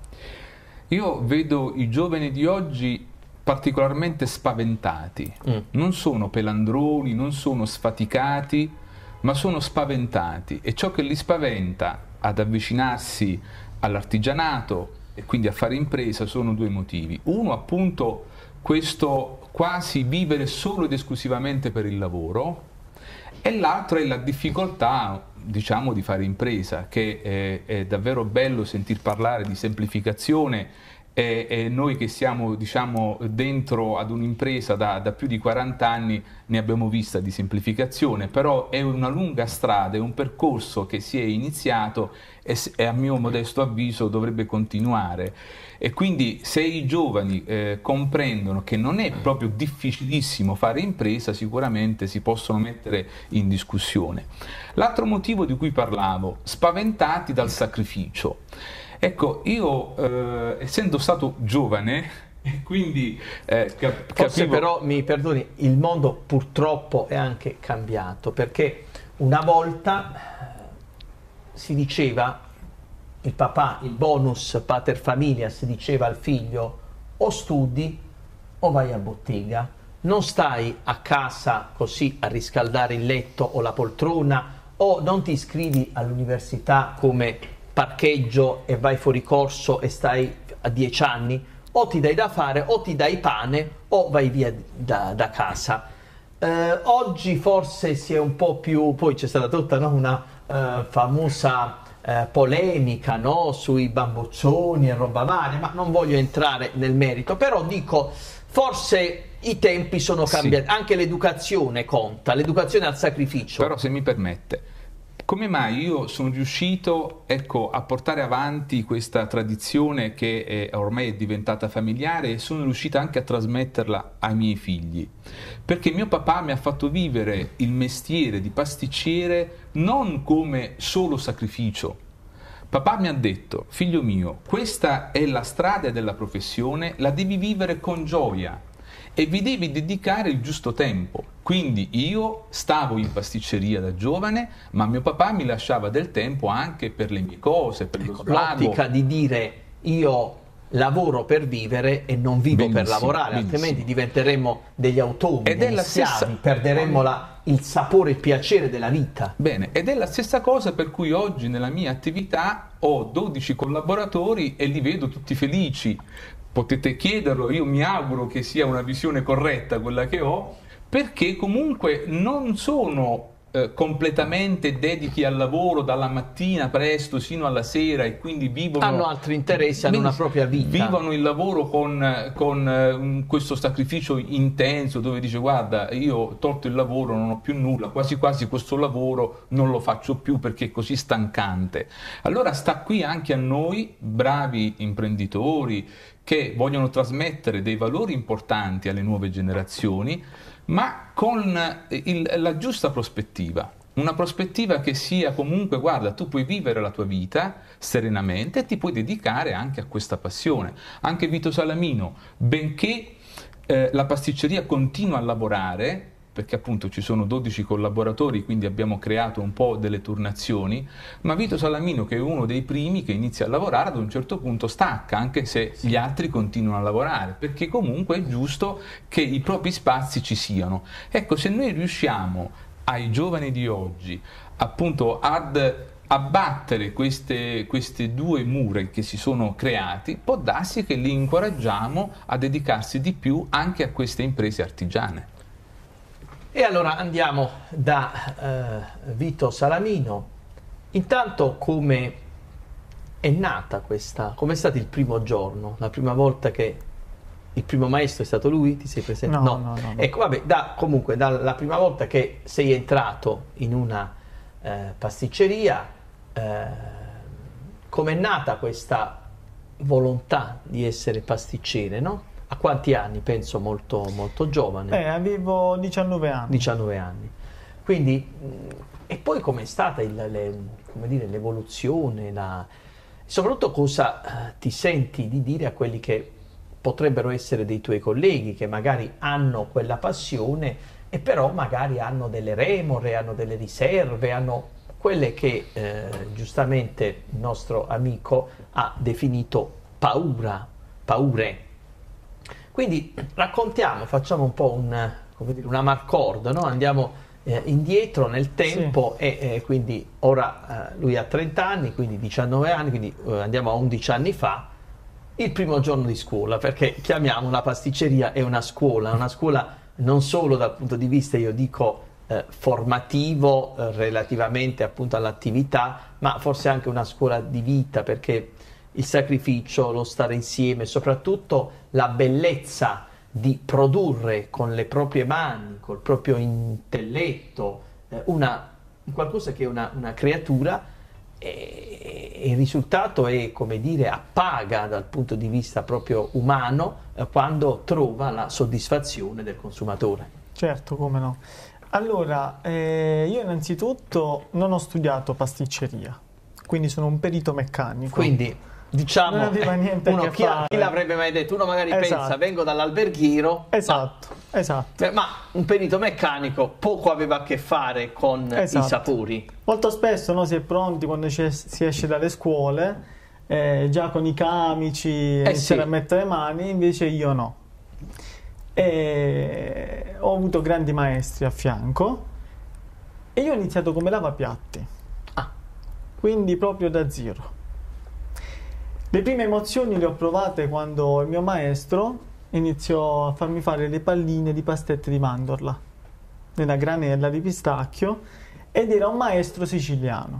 Io vedo i giovani di oggi particolarmente spaventati, mm. non sono pelandroni, non sono sfaticati, ma sono spaventati, e ciò che li spaventa ad avvicinarsi all'artigianato e quindi a fare impresa sono due motivi. Uno, appunto, questo quasi vivere solo ed esclusivamente per il lavoro, e l'altro è la difficoltà, diciamo, di fare impresa, che è, è davvero bello sentir parlare di semplificazione. E, e noi che siamo, diciamo, dentro ad un'impresa da, da più di quaranta anni ne abbiamo vista di semplificazione, però è una lunga strada, è un percorso che si è iniziato e, e a mio modesto avviso dovrebbe continuare. E quindi se i giovani eh, comprendono che non è proprio difficilissimo fare impresa, sicuramente si possono mettere in discussione. L'altro motivo di cui parlavo, spaventati dal sacrificio. Ecco, io eh, essendo stato giovane, quindi eh, cap- Forse capivo... però, mi perdoni, il mondo purtroppo è anche cambiato, perché una volta si diceva, il papà, il bonus pater familias, diceva al figlio: o studi o vai a bottega, non stai a casa così a riscaldare il letto o la poltrona, o non ti iscrivi all'università come parcheggio e vai fuori corso e stai a dieci anni, o ti dai da fare, o ti dai pane, o vai via da, da casa. Eh, oggi forse si è un po' più, poi c'è stata tutta, no, una eh, famosa eh, polemica, no, sui bamboccioni e roba varia, ma non voglio entrare nel merito, però dico, forse i tempi sono cambiati, sì. Anche l'educazione conta, l'educazione al sacrificio. Però se mi permette, come mai io sono riuscito, ecco, a portare avanti questa tradizione che è, ormai è diventata familiare, e sono riuscito anche a trasmetterla ai miei figli? Perché mio papà mi ha fatto vivere il mestiere di pasticcere non come solo sacrificio. Papà mi ha detto: figlio mio, questa è la strada della professione, la devi vivere con gioia e vi devi dedicare il giusto tempo. Quindi io stavo in pasticceria da giovane, ma mio papà mi lasciava del tempo anche per le mie cose, per ecco, lo svago. L'ottica di dire: io lavoro per vivere e non vivo benissimo, per lavorare, benissimo. Altrimenti diventeremo degli automi, ed degli è la schiavi, stessa... perderemmo la, il sapore, il piacere della vita. Bene, ed è la stessa cosa per cui oggi nella mia attività ho dodici collaboratori e li vedo tutti felici. Potete chiederlo, io mi auguro che sia una visione corretta quella che ho, perché comunque non sono eh, completamente dedichi al lavoro dalla mattina presto sino alla sera e quindi vivono... Hanno altri interessi, hanno una propria vita. Vivono il lavoro con, con eh, questo sacrificio intenso dove dice guarda io ho tolto il lavoro, non ho più nulla, quasi quasi questo lavoro non lo faccio più perché è così stancante. Allora sta qui anche a noi, bravi imprenditori, che vogliono trasmettere dei valori importanti alle nuove generazioni, ma con il, la giusta prospettiva. Una prospettiva che sia comunque, guarda, tu puoi vivere la tua vita serenamente e ti puoi dedicare anche a questa passione. Anche Vito Salamino, benché eh, la pasticceria continua a lavorare, perché appunto ci sono dodici collaboratori, quindi abbiamo creato un po' delle turnazioni, ma Vito Salamino, che è uno dei primi che inizia a lavorare, ad un certo punto stacca, anche se gli altri continuano a lavorare, perché comunque è giusto che i propri spazi ci siano. Ecco, se noi riusciamo ai giovani di oggi appunto ad abbattere queste, queste due mura che si sono creati, può darsi che li incoraggiamo a dedicarsi di più anche a queste imprese artigiane. E allora andiamo da eh, Vito Salamino. Intanto come è nata questa, com'è stato il primo giorno, la prima volta che il primo maestro è stato lui? Ti sei presentato? No, no, no, no. Ecco, vabbè, da, comunque dalla prima volta che sei entrato in una eh, pasticceria, eh, com'è nata questa volontà di essere pasticcere, no? A quanti anni? Penso molto, molto giovane. Eh, avevo diciannove anni. diciannove anni. Quindi, e poi com'è stata il, le, come dire, l'evoluzione, la, soprattutto cosa eh, ti senti di dire a quelli che potrebbero essere dei tuoi colleghi, che magari hanno quella passione e però magari hanno delle remore, hanno delle riserve, hanno quelle che eh, giustamente il nostro amico ha definito paura, paure. Quindi raccontiamo, facciamo un po' un, come dire, una marcord, no? Andiamo eh, indietro nel tempo, sì. e eh, quindi ora eh, lui ha trenta anni, quindi diciannove anni, quindi eh, andiamo a undici anni fa, il primo giorno di scuola, perché chiamiamo la pasticceria è una scuola, una scuola non solo dal punto di vista, io dico, eh, formativo eh, relativamente appunto all'attività, ma forse anche una scuola di vita, perché il sacrificio, lo stare insieme, soprattutto la bellezza di produrre con le proprie mani, col proprio intelletto, eh, una, qualcosa che è una, una creatura, e, e il risultato è, come dire, appaga dal punto di vista proprio umano eh, quando trova la soddisfazione del consumatore. Certo, come no. Allora, eh, io innanzitutto non ho studiato pasticceria, quindi sono un perito meccanico. Quindi diciamo, non aveva niente uno, a che chi, fare. Chi l'avrebbe mai detto? Uno magari Esatto. pensa, vengo dall'alberghiero, esatto, ma, esatto. ma un perito meccanico poco aveva a che fare con esatto. i sapori. Molto spesso no, si è pronti quando si esce dalle scuole, eh, già con i camici, eh iniziare sì. a mettere le mani, invece io no. E ho avuto grandi maestri a fianco e io ho iniziato come lavapiatti, ah. quindi proprio da zero. Le prime emozioni le ho provate quando il mio maestro iniziò a farmi fare le palline di pastette di mandorla nella granella di pistacchio, ed era un maestro siciliano.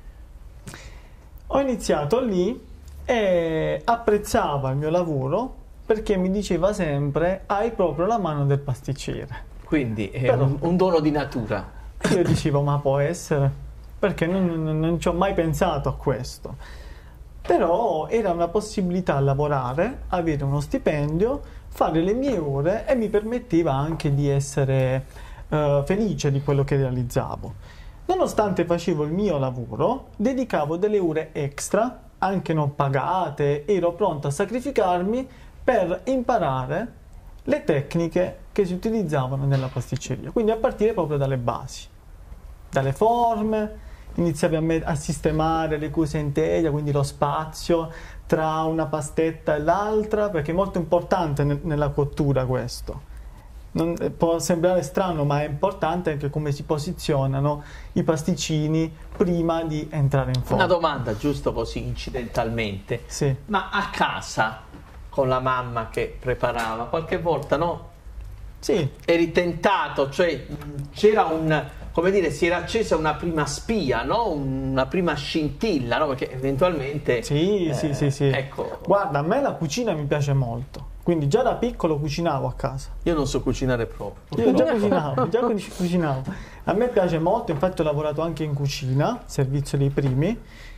Ho iniziato lì e apprezzava il mio lavoro perché mi diceva sempre: hai proprio la mano del pasticcere. Quindi è Però, un, un dono di natura. Io dicevo: ma può essere? Perché non, non, non ci ho mai pensato a questo. Però era una possibilità lavorare, avere uno stipendio, fare le mie ore, e mi permetteva anche di essere uh, felice di quello che realizzavo. Nonostante facevo il mio lavoro, dedicavo delle ore extra, anche non pagate, ero pronto a sacrificarmi per imparare le tecniche che si utilizzavano nella pasticceria, quindi a partire proprio dalle basi, dalle forme. Iniziavi a, a sistemare le cose in teglia, quindi lo spazio tra una pastetta e l'altra, perché è molto importante ne, nella cottura questo. Non, può sembrare strano, ma è importante anche come si posizionano i pasticcini prima di entrare in forno. Una domanda, giusto così incidentalmente. Sì. Ma a casa, con la mamma che preparava, qualche volta no? Sì. Eri tentato, cioè c'era un, come dire, si era accesa una prima spia, no? Una prima scintilla, no? Perché eventualmente... Sì, eh, sì, sì, sì. Ecco. Guarda, a me la cucina mi piace molto. Quindi già da piccolo cucinavo a casa. Io non so cucinare proprio. Io già cucinavo, già cucinavo. A me piace molto, infatti ho lavorato anche in cucina, servizio dei primi.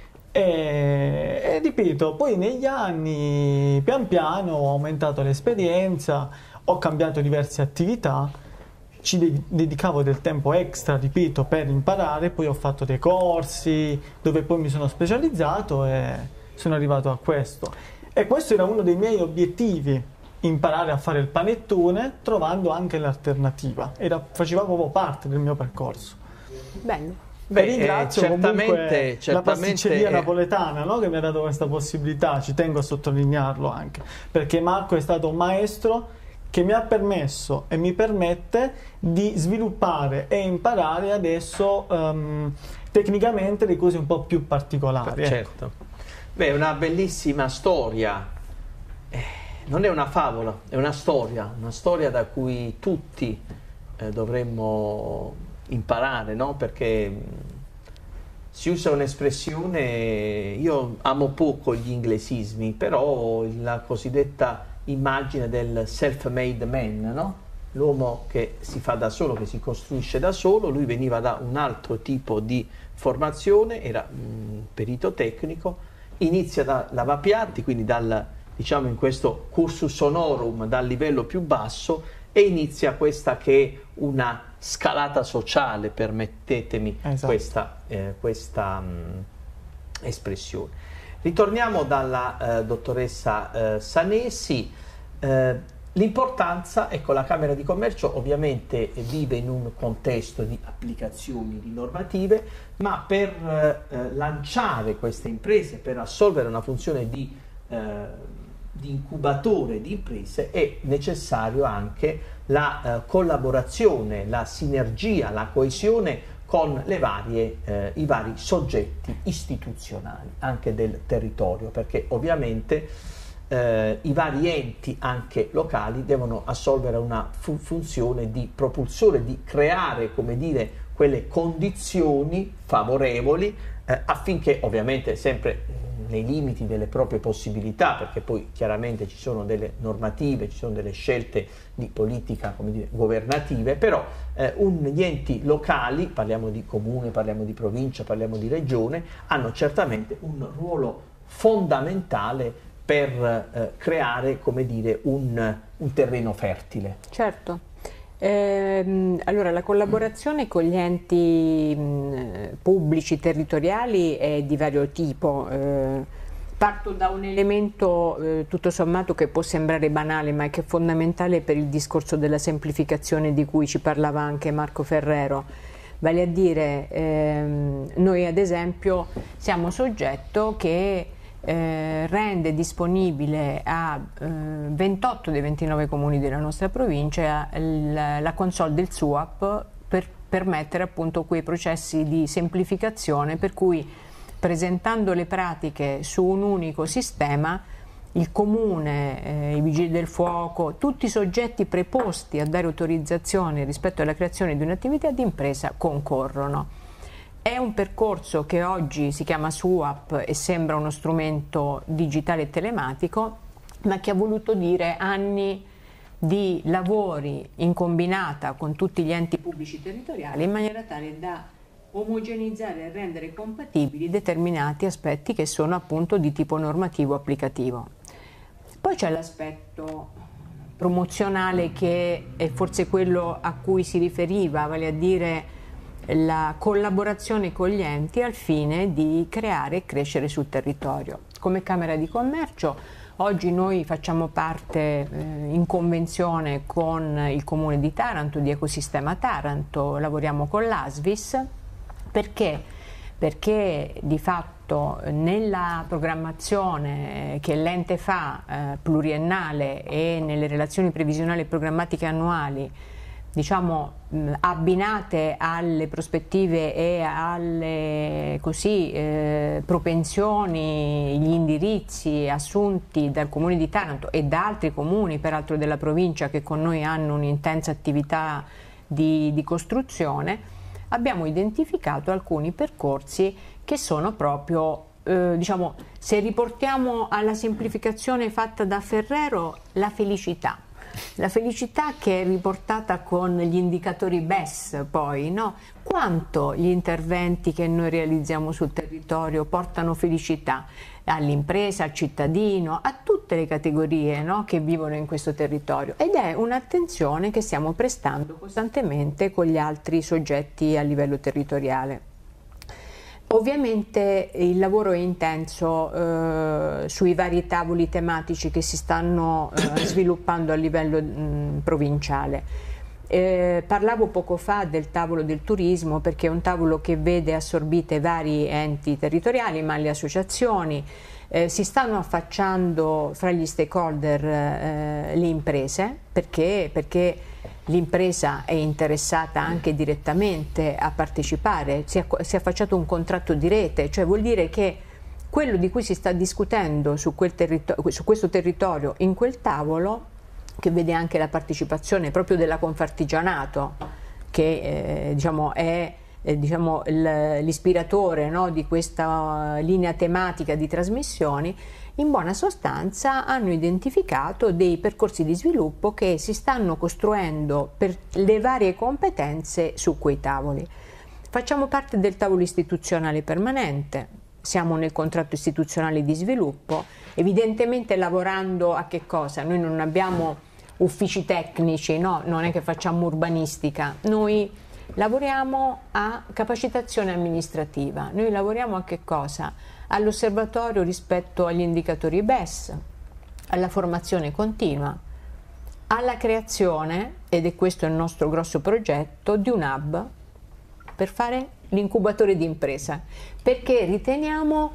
E, e ripeto, poi negli anni, pian piano, ho aumentato l'esperienza, ho cambiato diverse attività, ci de- dedicavo del tempo extra, ripeto, per imparare, poi ho fatto dei corsi, dove poi mi sono specializzato e sono arrivato a questo. E questo era uno dei miei obiettivi, imparare a fare il panettone trovando anche l'alternativa. Era, faceva proprio parte del mio percorso. Bello. Beh, ringrazio eh, certamente, comunque certamente, la pasticceria eh, napoletana, no? Che mi ha dato questa possibilità, ci tengo a sottolinearlo anche, perché Marco è stato un maestro che mi ha permesso e mi permette di sviluppare e imparare adesso um, tecnicamente le cose un po' più particolari. certo. Ecco. Beh, è una bellissima storia, eh, non è una favola, è una storia, una storia da cui tutti eh, dovremmo imparare, no? Perché mh, si usa un'espressione, io amo poco gli inglesismi, però la cosiddetta immagine del self-made man, no? L'uomo che si fa da solo, che si costruisce da solo. Lui veniva da un altro tipo di formazione, era un perito tecnico, inizia da lavapiatti, quindi dal, diciamo, in questo cursus honorum, dal livello più basso, e inizia questa che è una scalata sociale, permettetemi esatto. questa, eh, questa mh, espressione. Ritorniamo dalla eh, dottoressa eh, Sanesi. Eh, l'importanza, ecco, la Camera di Commercio ovviamente vive in un contesto di applicazioni di normative, ma per eh, lanciare queste imprese, per assolvere una funzione di eh, di incubatore di imprese, è necessario anche la eh, collaborazione, la sinergia, la coesione con le varie, eh, i vari soggetti istituzionali anche del territorio, perché ovviamente eh, i vari enti anche locali devono assolvere una fu- funzione di propulsore, di creare, come dire, quelle condizioni favorevoli eh, affinché, ovviamente sempre nei limiti delle proprie possibilità, perché poi chiaramente ci sono delle normative, ci sono delle scelte di politica, come dire, governative, però eh, un, gli enti locali, parliamo di comune, parliamo di provincia, parliamo di regione, hanno certamente un ruolo fondamentale per eh, creare, come dire, un, un terreno fertile. Certo. Eh, allora, la collaborazione con gli enti mh, pubblici territoriali è di vario tipo. Eh, parto da un elemento eh, tutto sommato che può sembrare banale, ma che è fondamentale per il discorso della semplificazione di cui ci parlava anche Marco Ferrero. Vale a dire, ehm, noi ad esempio siamo soggetto che Eh, rende disponibile a eh, ventotto dei ventinove comuni della nostra provincia la, la console del S U A P per permettere appunto quei processi di semplificazione per cui, presentando le pratiche su un unico sistema, il comune, eh, i vigili del fuoco, tutti i soggetti preposti a dare autorizzazione rispetto alla creazione di un'attività di impresa concorrono. È un percorso che oggi si chiama S U A P e sembra uno strumento digitale e telematico, ma che ha voluto dire anni di lavori in combinata con tutti gli enti pubblici territoriali in maniera tale da omogenizzare e rendere compatibili determinati aspetti che sono appunto di tipo normativo applicativo. Poi c'è l'aspetto promozionale, che è forse quello a cui si riferiva, vale a dire la collaborazione con gli enti al fine di creare e crescere sul territorio. Come Camera di Commercio oggi noi facciamo parte eh, in convenzione con il Comune di Taranto, di Ecosistema Taranto, lavoriamo con l'A S V I S perché, perché di fatto nella programmazione che l'ente fa eh, pluriennale e nelle relazioni previsionali e programmatiche annuali, diciamo abbinate alle prospettive e alle così, eh, propensioni, gli indirizzi assunti dal Comune di Taranto e da altri comuni peraltro della provincia che con noi hanno un'intensa attività di, di costruzione, abbiamo identificato alcuni percorsi che sono proprio, eh, diciamo, se riportiamo alla semplificazione fatta da Ferrero, la felicità. La felicità che è riportata con gli indicatori B E S, poi, no? Quanto gli interventi che noi realizziamo sul territorio portano felicità all'impresa, al cittadino, a tutte le categorie, no? Che vivono in questo territorio, ed è un'attenzione che stiamo prestando costantemente con gli altri soggetti a livello territoriale. Ovviamente il lavoro è intenso eh, sui vari tavoli tematici che si stanno eh, sviluppando a livello mh, provinciale. Eh, parlavo poco fa del tavolo del turismo, perché è un tavolo che vede assorbite vari enti territoriali, ma le associazioni, eh, si stanno affacciando fra gli stakeholder eh, le imprese, perché, perché l'impresa è interessata anche direttamente a partecipare, si è, si è affacciato un contratto di rete, cioè vuol dire che quello di cui si sta discutendo su, quel su questo territorio, in quel tavolo, che vede anche la partecipazione proprio della Confartigianato, che eh, diciamo, è eh, diciamo, l'ispiratore, no, di questa linea tematica di trasmissioni, in buona sostanza hanno identificato dei percorsi di sviluppo che si stanno costruendo per le varie competenze su quei tavoli. Facciamo parte del tavolo istituzionale permanente, siamo nel contratto istituzionale di sviluppo, evidentemente lavorando a che cosa? Noi non abbiamo uffici tecnici, no? Non è che facciamo urbanistica, noi lavoriamo a capacitazione amministrativa, noi lavoriamo a che cosa? All'osservatorio rispetto agli indicatori B E S, alla formazione continua, alla creazione, ed è questo il nostro grosso progetto, di un hub per fare l'incubatore di impresa, perché riteniamo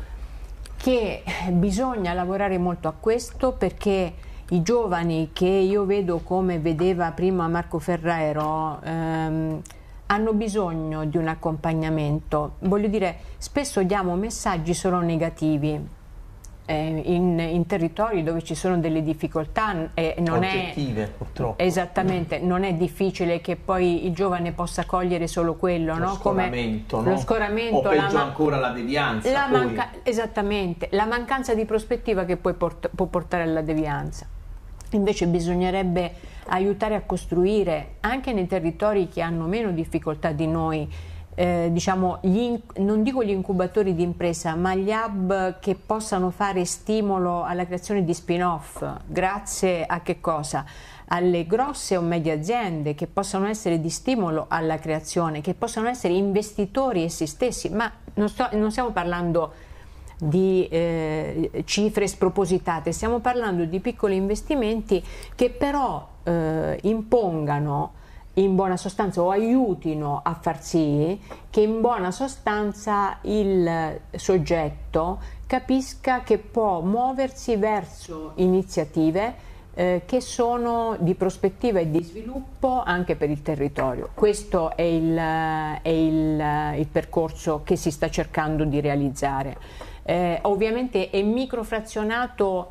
che bisogna lavorare molto a questo, perché i giovani, che io vedo come vedeva prima Marco Ferrero, ehm, hanno bisogno di un accompagnamento. Voglio dire, spesso diamo messaggi solo negativi eh, in, in territori dove ci sono delle difficoltà e eh, non oggettive, è purtroppo. Esattamente, non è difficile che poi il giovane possa cogliere solo quello, lo no? scoramento, Come no? lo scoramento, o peggio la ancora la devianza. la poi. manca esattamente, la mancanza di prospettiva che poi port può portare alla devianza. Invece bisognerebbe aiutare a costruire anche nei territori che hanno meno difficoltà di noi, eh, diciamo, gli, non dico gli incubatori di impresa, ma gli hub che possano fare stimolo alla creazione di spin-off, grazie a che cosa? Alle grosse o medie aziende, che possano essere di stimolo alla creazione, che possano essere investitori essi stessi, ma non, sto, non stiamo parlando di eh, cifre spropositate, stiamo parlando di piccoli investimenti che però eh, impongano in buona sostanza o aiutino a far sì che in buona sostanza il soggetto capisca che può muoversi verso iniziative eh, che sono di prospettiva e di sviluppo anche per il territorio. Questo è il, è il, il percorso che si sta cercando di realizzare. Eh, ovviamente è microfrazionato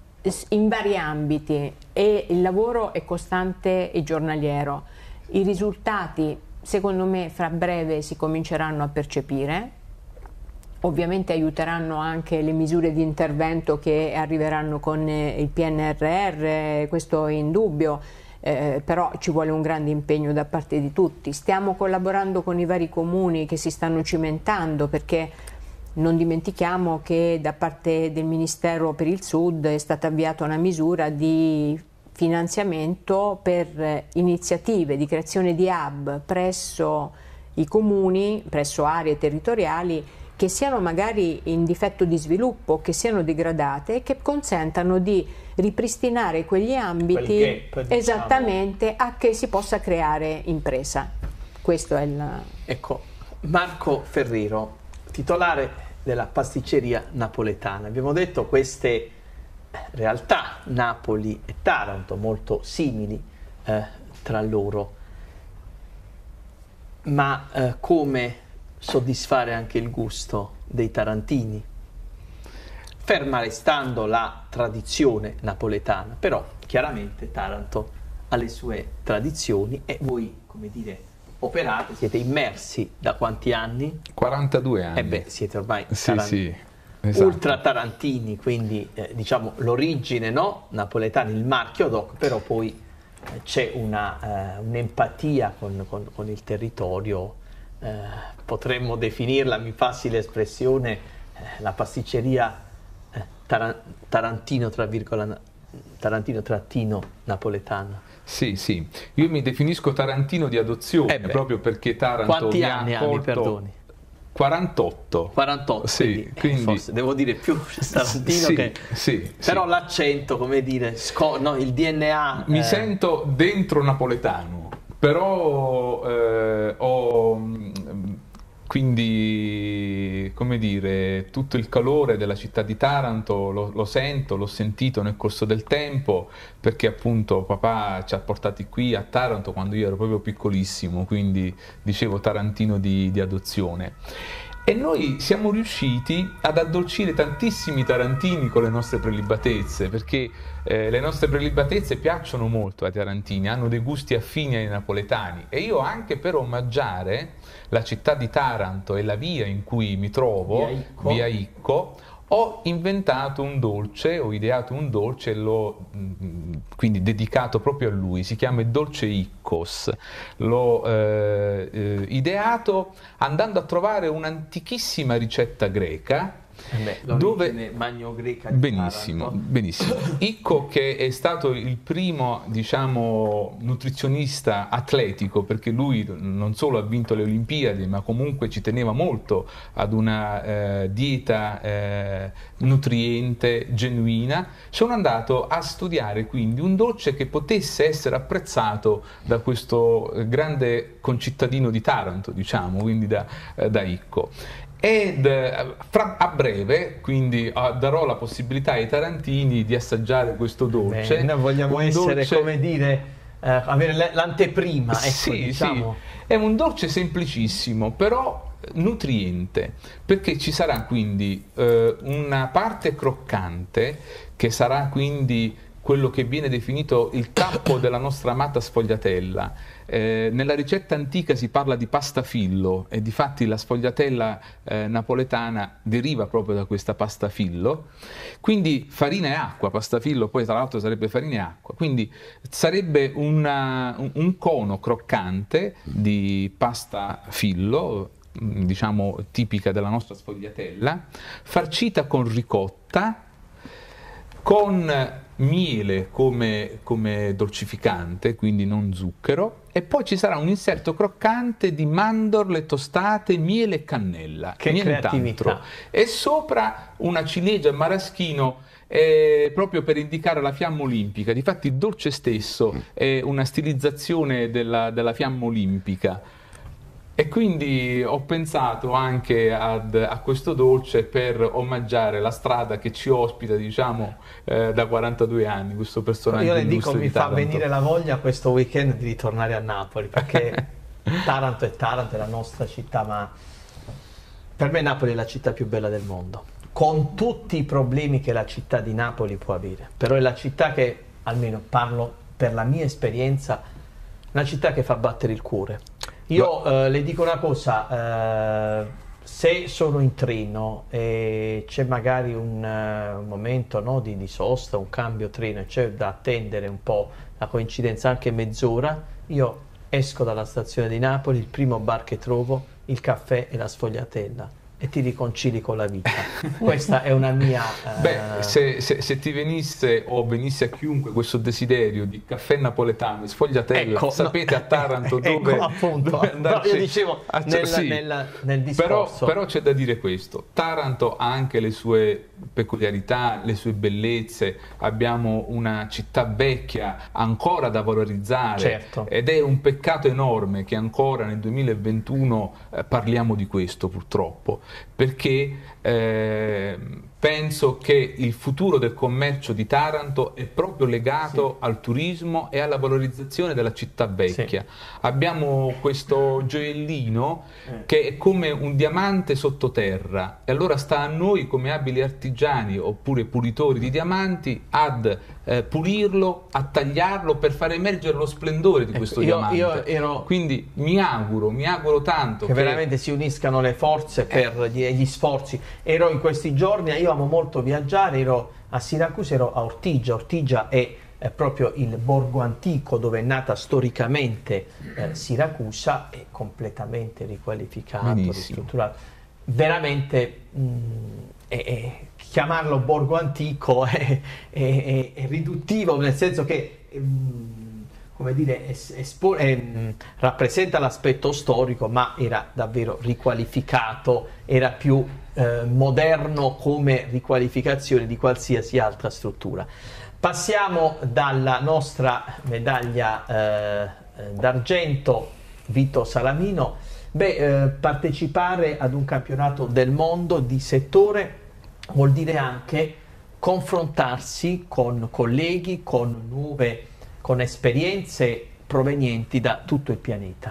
in vari ambiti e il lavoro è costante e giornaliero. I risultati, secondo me, fra breve si cominceranno a percepire. Ovviamente aiuteranno anche le misure di intervento che arriveranno con il P N R R, questo è indubbio, eh, però ci vuole un grande impegno da parte di tutti. Stiamo collaborando con i vari comuni che si stanno cimentando, perché non dimentichiamo che da parte del Ministero per il Sud è stata avviata una misura di finanziamento per iniziative di creazione di hub presso i comuni, presso aree territoriali che siano magari in difetto di sviluppo, che siano degradate e che consentano di ripristinare quegli ambiti gap, diciamo, esattamente a che si possa creare impresa. Questo è il... Ecco, Marco Ferrero, titolare della pasticceria napoletana. Abbiamo detto queste realtà, Napoli e Taranto, molto simili eh, tra loro, ma eh, come soddisfare anche il gusto dei tarantini, ferma restando la tradizione napoletana, però chiaramente Taranto ha le sue tradizioni e voi, come dire, operate, siete immersi da quanti anni? quarantadue anni. E beh, siete ormai Sì, taran- sì, esatto. ultra tarantini, quindi eh, diciamo l'origine, no? Napoletana, il marchio doc, però poi eh, c'è una, eh, un'empatia con, con, con il territorio, eh, potremmo definirla, mi passi l'espressione, eh, la pasticceria eh, taran- tarantino, tra virgola, tarantino trattino napoletana. Sì, sì, io mi definisco tarantino di adozione, Eh beh. proprio perché Taranto Quanti mi anni ha hai, mi accolto perdoni? quarantotto. quarantotto, Sì, quindi, eh, quindi- forse devo dire più tarantino Sì, che... sì, Però sì. l'accento, come dire, sco- no, il D N A... Mi eh, sento dentro napoletano, però eh, ho mh, quindi, come dire, tutto il calore della città di Taranto lo, lo sento, l'ho sentito nel corso del tempo, perché appunto papà ci ha portati qui a Taranto quando io ero proprio piccolissimo, quindi dicevo tarantino di, di adozione. E noi siamo riusciti ad addolcire tantissimi tarantini con le nostre prelibatezze, perché eh, le nostre prelibatezze piacciono molto ai tarantini, hanno dei gusti affini ai napoletani. E io, anche per omaggiare la città di Taranto e la via in cui mi trovo, Via Icco. via Icco, ho inventato un dolce, ho ideato un dolce e l'ho mh, quindi dedicato proprio a lui, si chiama il dolce Iccos. L'ho eh, eh, ideato andando a trovare un'antichissima ricetta greca. eh beh, dove- l'origine magno-greca di Benissimo, Taranto. benissimo. Icco, che è stato il primo, diciamo, nutrizionista atletico, perché lui non solo ha vinto le Olimpiadi, ma comunque ci teneva molto ad una eh, dieta eh, nutriente, genuina. Sono andato a studiare quindi un dolce che potesse essere apprezzato da questo eh, grande concittadino di Taranto, diciamo, quindi da, eh, da Icco. Ed eh, fra- a breve, quindi eh, darò la possibilità ai tarantini di assaggiare questo dolce. Beh, noi vogliamo Un essere, dolce- come dire, eh, avere le- l'anteprima, ecco, sì, diciamo. sì, è un dolce semplicissimo, però nutriente, perché ci sarà quindi eh, una parte croccante, che sarà quindi quello che viene definito il tappo della nostra amata sfogliatella. Eh, nella ricetta antica si parla di pastafillo, e difatti la sfogliatella eh, napoletana deriva proprio da questa pastafillo. Quindi farina e acqua, pastafillo poi tra l'altro sarebbe farina e acqua, quindi sarebbe una- un, un cono croccante di pastafillo, mh, diciamo tipica della nostra sfogliatella, farcita con ricotta, con miele come, come dolcificante, quindi non zucchero, e poi ci sarà un inserto croccante di mandorle tostate, miele e cannella. Che nient'altro. creatività. E sopra una ciliegia maraschino, eh, proprio per indicare la fiamma olimpica. Difatti il dolce stesso è una stilizzazione della, della fiamma olimpica. E quindi ho pensato anche ad- a questo dolce per omaggiare la strada che ci ospita, diciamo, eh, da quarantadue anni, questo personaggio Io le dico, illustre mi di fa Taranto. venire la voglia questo weekend di ritornare a Napoli, perché Taranto è Taranto, è la nostra città, ma per me Napoli è la città più bella del mondo, con tutti i problemi che la città di Napoli può avere, però è la città che, almeno parlo per la mia esperienza, una città che fa battere il cuore. Io eh, le dico una cosa, eh, se sono in treno e c'è magari un, eh, un momento, no, di, di sosta, un cambio treno, e c'è da attendere un po', la coincidenza anche mezz'ora, io esco dalla stazione di Napoli, il primo bar che trovo, il caffè e la sfogliatella, e ti riconcili con la vita. Questa è una mia... eh, Beh, se, se- se ti venisse o venisse a chiunque questo desiderio di caffè napoletano e sfogliatella, Ecco, sapete no, a Taranto ecco, dove, appunto. dove No, andarci io dicevo a- nel, sì. nel- nel Però, discorso. però c'è da dire questo: Taranto ha anche le sue peculiarità, le sue bellezze, abbiamo una città vecchia ancora da valorizzare, Certo. ed è un peccato enorme che ancora nel duemilaventuno eh, parliamo di questo, purtroppo, perché eh, penso che il futuro del commercio di Taranto è proprio legato sì. al turismo e alla valorizzazione della città vecchia. Sì. Abbiamo questo gioiellino eh. che è come un diamante sottoterra, e allora sta a noi come abili artigiani oppure pulitori di diamanti ad eh, pulirlo, a tagliarlo per far emergere lo splendore di questo io, diamante. Io ero... Quindi mi auguro, mi auguro tanto che, che veramente si uniscano le forze per gli, gli sforzi. Ero in questi giorni, io amo molto viaggiare, ero a Siracusa, ero a Ortigia. Ortigia è, è proprio il borgo antico dove è nata storicamente eh, Siracusa, è completamente riqualificato, ristrutturato. Veramente mh, è, è, chiamarlo borgo antico è, è, è riduttivo, nel senso che mh, come dire, espo, è, mh, rappresenta l'aspetto storico, ma era davvero riqualificato, era più eh, moderno come riqualificazione di qualsiasi altra struttura. Passiamo dalla nostra medaglia eh, d'argento, Vito Salamino. Beh, eh, partecipare ad un campionato del mondo di settore vuol dire anche confrontarsi con colleghi, con nuove, con esperienze provenienti da tutto il pianeta.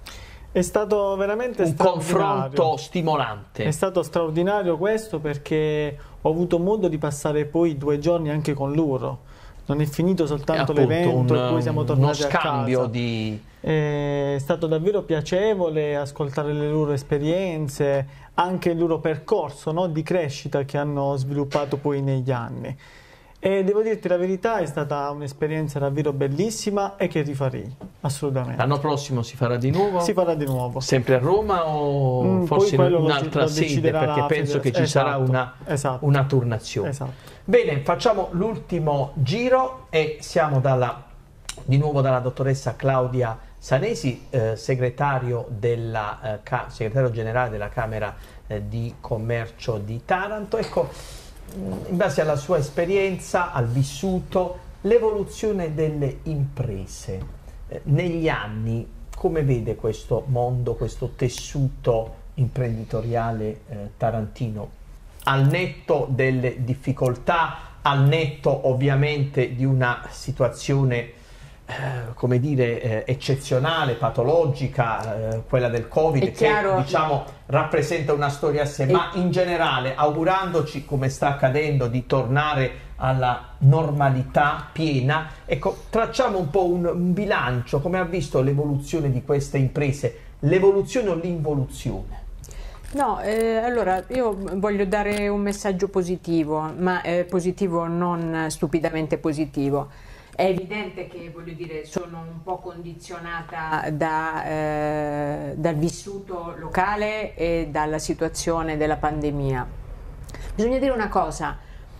È stato veramente un confronto stimolante. È stato straordinario questo, perché ho avuto modo di passare poi due giorni anche con loro. Non è finito soltanto l'evento e poi siamo tornati a casa. Uno scambio di... È stato davvero piacevole ascoltare le loro esperienze, anche il loro percorso, no, di crescita che hanno sviluppato poi negli anni. E devo dirti la verità, è stata un'esperienza davvero bellissima e che rifarei, assolutamente. L'anno prossimo si farà di nuovo? Si farà di nuovo. Sempre a Roma o mm, forse in un'altra sede? Perché penso che ci esatto, sarà una, esatto, una turnazione. Esatto. Bene, facciamo l'ultimo giro e siamo dalla, di nuovo dalla dottoressa Claudia Sanesi, eh, segretario, della, eh, segretario generale della Camera eh, di Commercio di Taranto. Ecco, in base alla sua esperienza, al vissuto, l'evoluzione delle imprese eh, negli anni, come vede questo mondo, questo tessuto imprenditoriale eh, tarantino, al netto delle difficoltà, al netto ovviamente di una situazione Eh, come dire, eh, eccezionale, patologica, eh, quella del Covid, che diciamo rappresenta una storia a sé, e... ma in generale, augurandoci, come sta accadendo, di tornare alla normalità piena, ecco, tracciamo un po' un, un bilancio, come ha visto l'evoluzione di queste imprese, l'evoluzione o l'involuzione? No, eh, allora io voglio dare un messaggio positivo, ma eh, positivo non stupidamente positivo. È evidente che, voglio dire, sono un po' condizionata da, eh, dal vissuto locale e dalla situazione della pandemia. Bisogna dire una cosa,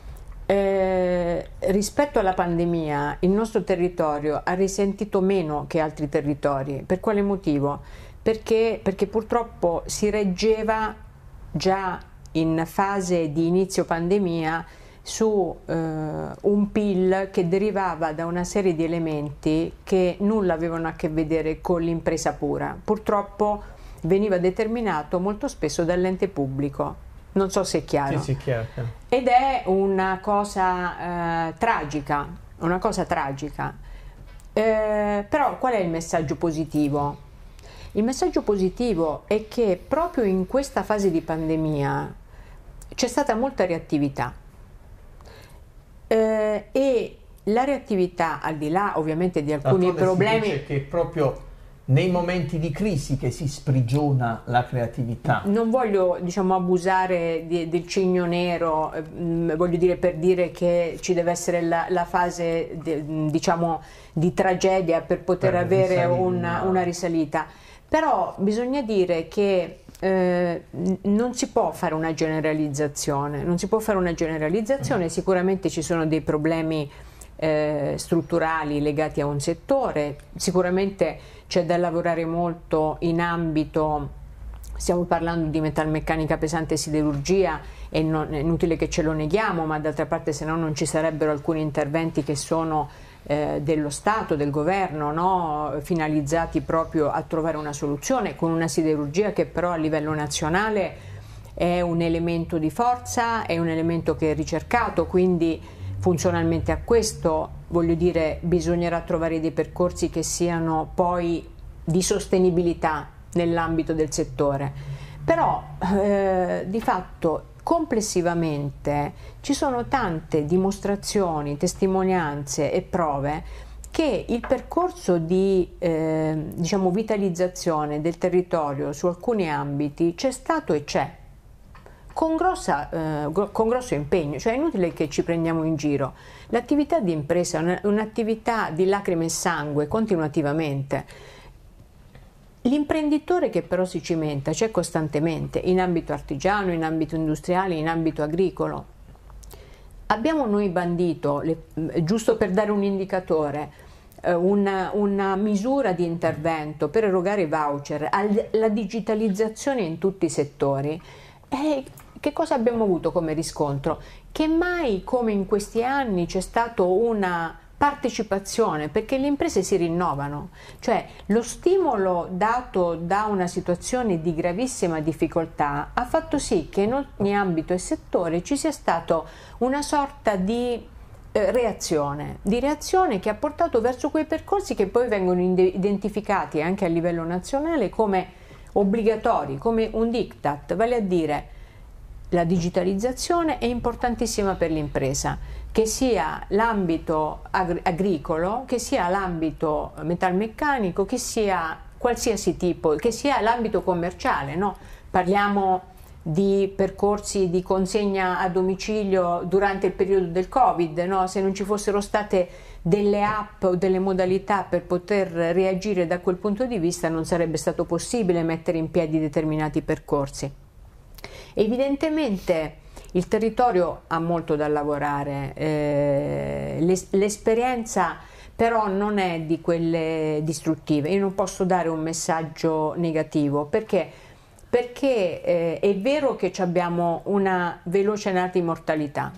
eh, rispetto alla pandemia il nostro territorio ha risentito meno che altri territori. Per quale motivo? Perché, perché purtroppo si reggeva già in fase di inizio pandemia su eh, un P I L che derivava da una serie di elementi che nulla avevano a che vedere con l'impresa pura. Purtroppo veniva determinato molto spesso dall'ente pubblico. Non so se è chiaro. Sì, sì, chiaro, chiaro. Ed è una cosa eh, tragica, una cosa tragica. Eh, però qual è il messaggio positivo? Il messaggio positivo è che proprio in questa fase di pandemia c'è stata molta reattività. Eh, e la reattività, al di là ovviamente di alcuni problemi, si dice che proprio nei momenti di crisi che si sprigiona la creatività. Non voglio, diciamo, abusare di, del cigno nero, eh, voglio dire, per dire che ci deve essere la, la fase de, diciamo di tragedia per poter per avere una, una risalita, però bisogna dire che Eh, non si può fare una generalizzazione, non si può fare una generalizzazione, sicuramente ci sono dei problemi eh, strutturali legati a un settore, sicuramente c'è da lavorare molto in ambito, stiamo parlando di metalmeccanica pesante e siderurgia, e non, è inutile che ce lo neghiamo, ma d'altra parte se no non ci sarebbero alcuni interventi che sono Eh, dello Stato, del governo, no? Finalizzati proprio a trovare una soluzione, con una siderurgia che però a livello nazionale è un elemento di forza, è un elemento che è ricercato, quindi funzionalmente a questo, voglio dire, bisognerà trovare dei percorsi che siano poi di sostenibilità nell'ambito del settore. Però eh, di fatto complessivamente ci sono tante dimostrazioni, testimonianze e prove che il percorso di eh, diciamo vitalizzazione del territorio su alcuni ambiti c'è stato e c'è, con, grossa, eh, con grosso impegno, cioè è inutile che ci prendiamo in giro. L'attività di impresa è un'attività di lacrime e sangue continuativamente. L'imprenditore che però si cimenta c'è costantemente in ambito artigiano, in ambito industriale, in ambito agricolo. Abbiamo noi bandito, le, giusto per dare un indicatore, una, una misura di intervento per erogare voucher alla digitalizzazione in tutti i settori. E che cosa abbiamo avuto come riscontro? Che mai come in questi anni c'è stata una partecipazione, perché le imprese si rinnovano, cioè lo stimolo dato da una situazione di gravissima difficoltà ha fatto sì che in ogni ambito e settore ci sia stata una sorta di eh, reazione, di reazione che ha portato verso quei percorsi che poi vengono identificati anche a livello nazionale come obbligatori, come un diktat, vale a dire la digitalizzazione è importantissima per l'impresa, che sia l'ambito agri agricolo, che sia l'ambito metalmeccanico, che sia qualsiasi tipo, che sia l'ambito commerciale, no? Parliamo di percorsi di consegna a domicilio durante il periodo del Covid, no? Se non ci fossero state delle app o delle modalità per poter reagire da quel punto di vista non sarebbe stato possibile mettere in piedi determinati percorsi. Evidentemente il territorio ha molto da lavorare, eh, l'esperienza però non è di quelle distruttive. Io non posso dare un messaggio negativo perché, perché eh, è vero che abbiamo una veloce nata di mortalità.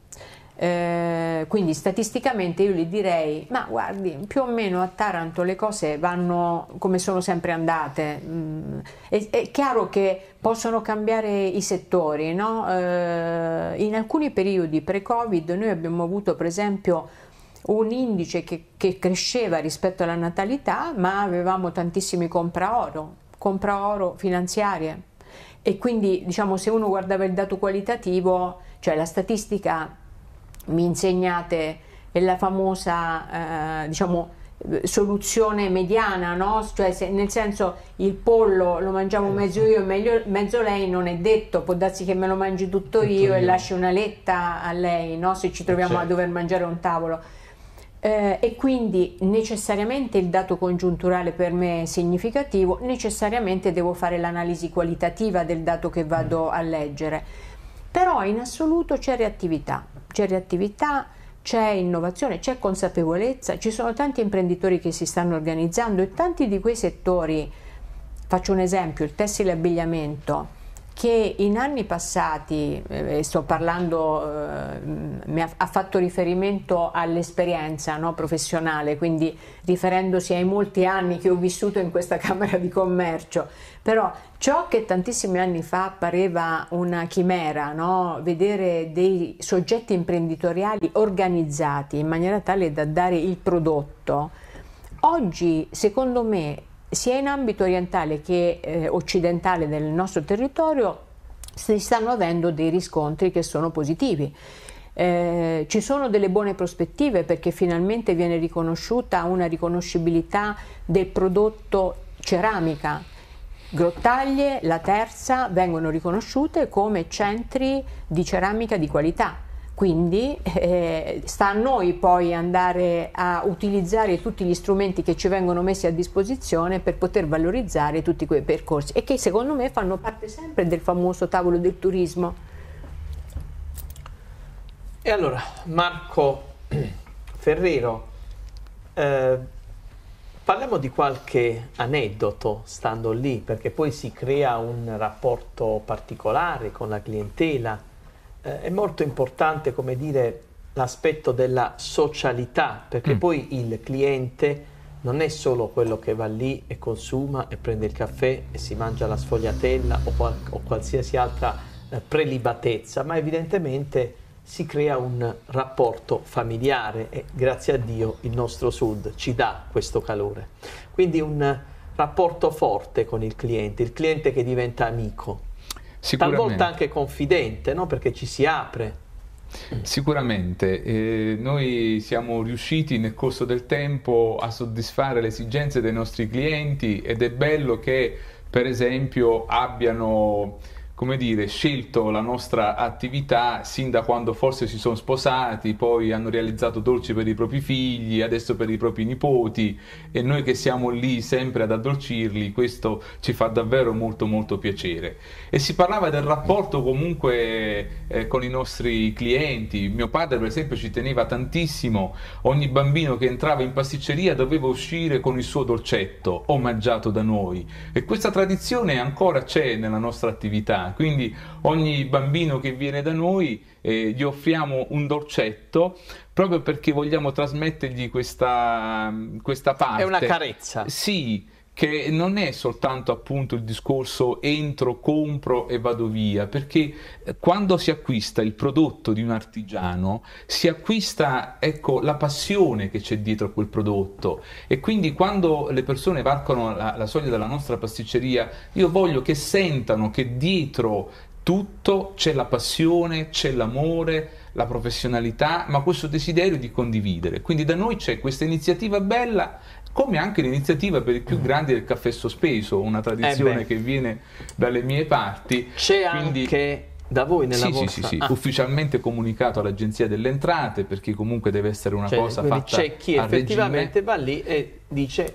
Eh, quindi statisticamente io gli direi ma guardi, più o meno a Taranto le cose vanno come sono sempre andate. Mm, è, è chiaro che possono cambiare i settori, no? Eh, in alcuni periodi pre-Covid noi abbiamo avuto per esempio un indice che, che cresceva rispetto alla natalità, ma avevamo tantissimi compra oro, compra oro finanziarie, e quindi diciamo se uno guardava il dato qualitativo, cioè la statistica mi insegnate è la famosa eh, diciamo soluzione mediana, no? Cioè se, nel senso il pollo lo mangiamo mezzo io e meglio, mezzo lei, non è detto, può darsi che me lo mangi tutto, tutto io, io e lasci una letta a lei, no? Se ci troviamo certo. a dover mangiare a un tavolo. Eh, e quindi necessariamente il dato congiunturale per me è significativo, necessariamente devo fare l'analisi qualitativa del dato che vado a leggere, però in assoluto c'è reattività, c'è reattività, c'è innovazione, c'è consapevolezza, ci sono tanti imprenditori che si stanno organizzando e tanti di quei settori, faccio un esempio, il tessile e abbigliamento, che in anni passati, eh, sto parlando, eh, mi ha, ha fatto riferimento all'esperienza, no, professionale, quindi riferendosi ai molti anni che ho vissuto in questa Camera di Commercio, però ciò che tantissimi anni fa pareva una chimera, no, vedere dei soggetti imprenditoriali organizzati in maniera tale da dare il prodotto, oggi secondo me sia in ambito orientale che eh, occidentale del nostro territorio si stanno avendo dei riscontri che sono positivi. Eh, ci sono delle buone prospettive perché finalmente viene riconosciuta una riconoscibilità del prodotto ceramica. Grottaglie, La Terza vengono riconosciute come centri di ceramica di qualità. Quindi eh, sta a noi poi andare a utilizzare tutti gli strumenti che ci vengono messi a disposizione per poter valorizzare tutti quei percorsi e che secondo me fanno parte sempre del famoso tavolo del turismo. E allora Marco Ferrero, eh, parliamo di qualche aneddoto stando lì, perché poi si crea un rapporto particolare con la clientela. Eh, è molto importante, come dire, l'aspetto della socialità, perché mm. poi il cliente non è solo quello che va lì e consuma e prende il caffè e si mangia la sfogliatella o, qual o qualsiasi altra eh, prelibatezza, ma evidentemente si crea un rapporto familiare e grazie a Dio il nostro Sud ci dà questo calore. Quindi un rapporto forte con il cliente, il cliente che diventa amico, talvolta anche confidente, no? Perché ci si apre. Sicuramente, eh, noi siamo riusciti nel corso del tempo a soddisfare le esigenze dei nostri clienti ed è bello che per esempio abbiano, come dire, scelto la nostra attività sin da quando forse si sono sposati, poi hanno realizzato dolci per i propri figli, adesso per i propri nipoti, e noi che siamo lì sempre ad addolcirli, questo ci fa davvero molto molto piacere. E si parlava del rapporto comunque eh, con i nostri clienti. Mio padre per esempio ci teneva tantissimo, ogni bambino che entrava in pasticceria doveva uscire con il suo dolcetto omaggiato da noi, e questa tradizione ancora c'è nella nostra attività. Quindi ogni bambino che viene da noi eh, gli offriamo un dolcetto proprio perché vogliamo trasmettergli questa, questa parte. È una carezza. Sì, che non è soltanto appunto il discorso entro, compro e vado via, perché quando si acquista il prodotto di un artigiano si acquista, ecco, la passione che c'è dietro a quel prodotto, e quindi quando le persone varcano la, la soglia della nostra pasticceria io voglio che sentano che dietro tutto c'è la passione, c'è l'amore, la professionalità, ma questo desiderio di condividere. Quindi da noi c'è questa iniziativa bella, come anche l'iniziativa per i più grandi del caffè sospeso, una tradizione eh che viene dalle mie parti. C'è Quindi, anche da voi nella sì, vostra... Sì, sì, sì. Ah. Ufficialmente comunicato all'Agenzia delle Entrate, perché comunque deve essere una cioè, cosa fatta c'è chi a effettivamente regime. va lì e dice...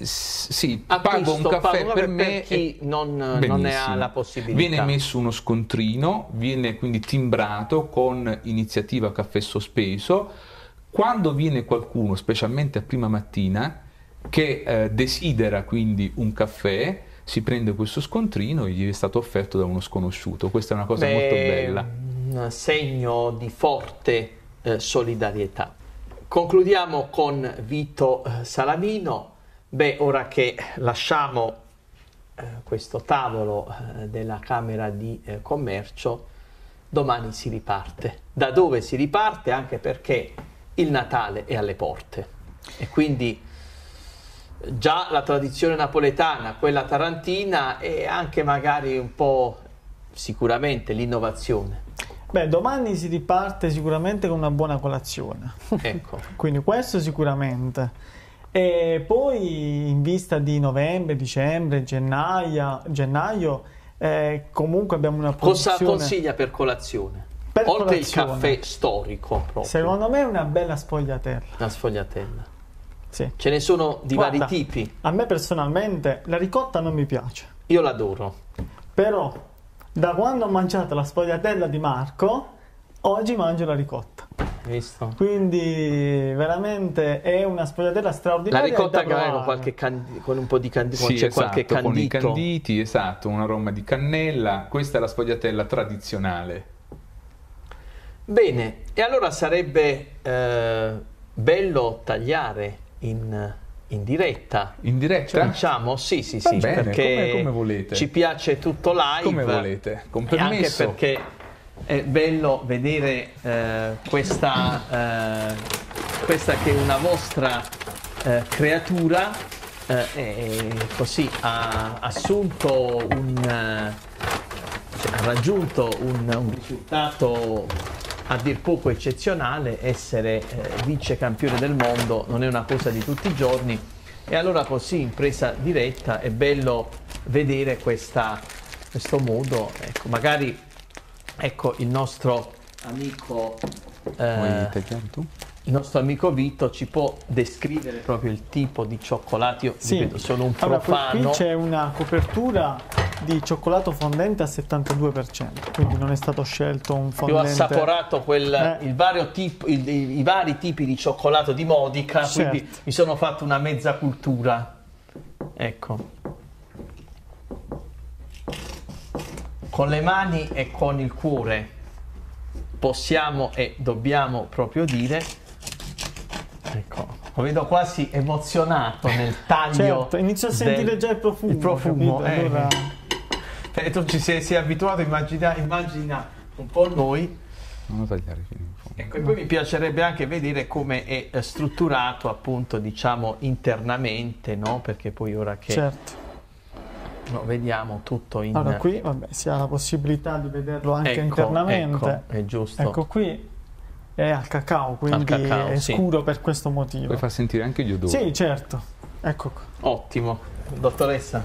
Sì, acquisto, pago un caffè pago per me, per chi non, non ne ha la possibilità. Viene messo uno scontrino, viene quindi timbrato con iniziativa caffè sospeso. Quando viene qualcuno, specialmente a prima mattina, che eh, desidera quindi un caffè, si prende questo scontrino e gli è stato offerto da uno sconosciuto. Questa è una cosa Beh, molto bella. Un segno di forte eh, solidarietà. Concludiamo con Vito eh, Salamino. Beh, ora che lasciamo eh, questo tavolo eh, della Camera di eh, Commercio, domani si riparte. Da dove si riparte? Anche perché il Natale è alle porte e quindi già la tradizione napoletana, quella tarantina e anche magari un po' sicuramente l'innovazione. Beh, domani si riparte sicuramente con una buona colazione. Ecco. Quindi questo sicuramente. E poi in vista di novembre, dicembre, gennaio, gennaio eh, comunque abbiamo una produzione... Cosa consiglia per colazione? Per Oltre colazione, il caffè storico proprio. Secondo me è una bella sfogliatella. Una sfogliatella. Sì. Ce ne sono di Guarda, vari tipi. A me personalmente la ricotta non mi piace. Io l'adoro. Però da quando ho mangiato la sfogliatella di Marco, oggi mangio la ricotta. Visto? Quindi veramente è una sfogliatella straordinaria. La ricotta da provare. con, qualche candi- con un po' di candito, Sì, c'è esatto, qualche candito. con i canditi, esatto, un aroma di cannella. Questa è la sfogliatella tradizionale. Bene, e allora sarebbe eh, bello tagliare in, in diretta. In diretta? Facciamo? Sì, sì, Va sì, bene, perché come- come volete. ci piace tutto live. Come volete, con E anche permesso. perché è bello vedere eh, questa, eh, questa che è una vostra eh, creatura eh, e così ha assunto un eh, cioè, ha raggiunto un, un risultato a dir poco eccezionale. Essere eh, vice campione del mondo non è una cosa di tutti i giorni, e allora così in presa diretta è bello vedere questa, questo modo, ecco, magari ecco il nostro amico Vuoi eh, tagliare tu? il nostro amico Vito ci può descrivere proprio il tipo di cioccolato. Io Sì. ripeto, sono un Allora, qui- profano. qui c'è una copertura di cioccolato fondente al settantadue per cento, quindi non è stato scelto un Io ho fondente. assaporato quel, Eh. il vario tipo, il- i, i vari tipi di cioccolato di Modica, Certo. quindi mi sono fatto una mezza cultura. Ecco. Con le mani e con il cuore possiamo e dobbiamo proprio dire, ecco, lo vedo quasi emozionato nel taglio. Certo, inizio a sentire del- già il profumo. il profumo, capito? eh. Allora, E tu ci sei, sei abituato, immagina, immagina un po' noi. Non lo tagliare fino in fondo. Ecco, e poi mi piacerebbe anche vedere come è eh, strutturato, appunto, diciamo, internamente, no? Perché poi ora che Certo. lo vediamo tutto in... Allora qui, vabbè, si ha la possibilità di vederlo anche Ecco, internamente. ecco, è giusto. Ecco qui è al cacao, quindi Al cacao, è sì. scuro per questo motivo. Puoi far sentire anche gli odori. Sì, certo. Ecco qua. Ottimo. Dottoressa.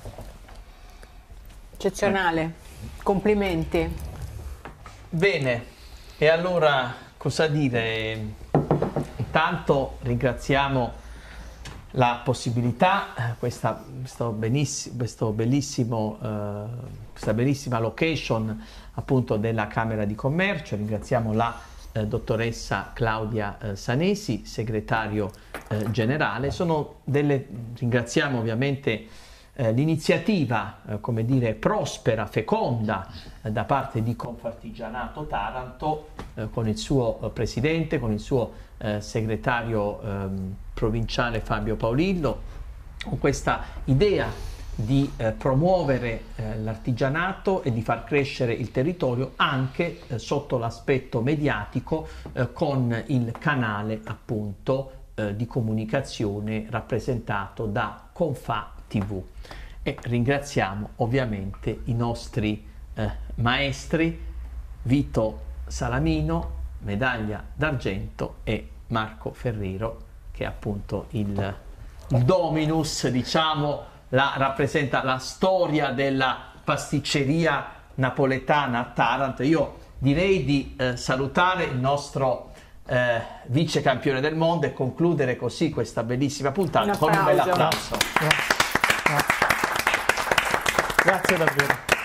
Eccezionale, complimenti. Bene, e allora cosa dire? Intanto ringraziamo la possibilità, questa, questo benissimo, questo bellissimo, eh, questa bellissima location appunto della Camera di Commercio. Ringraziamo la eh, dottoressa Claudia eh, Sanesi, segretario eh, generale. Sono delle, ringraziamo ovviamente eh, l'iniziativa, eh, come dire, prospera, feconda eh, da parte di Confartigianato Taranto, eh, con il suo eh, presidente, con il suo eh, segretario ehm, provinciale Fabio Paolillo, con questa idea di eh, promuovere eh, l'artigianato e di far crescere il territorio anche eh, sotto l'aspetto mediatico, eh, con il canale appunto eh, di comunicazione rappresentato da Confa tivù. E ringraziamo ovviamente i nostri eh, maestri Vito Salamino, medaglia d'argento, e Marco Ferrero, che è appunto il, il dominus, diciamo, la, rappresenta la storia della pasticceria napoletana a Taranto. Io direi di eh, salutare il nostro eh, vice campione del mondo e concludere così questa bellissima puntata Un con un bel applauso. applauso. Grazie. Grazie davvero.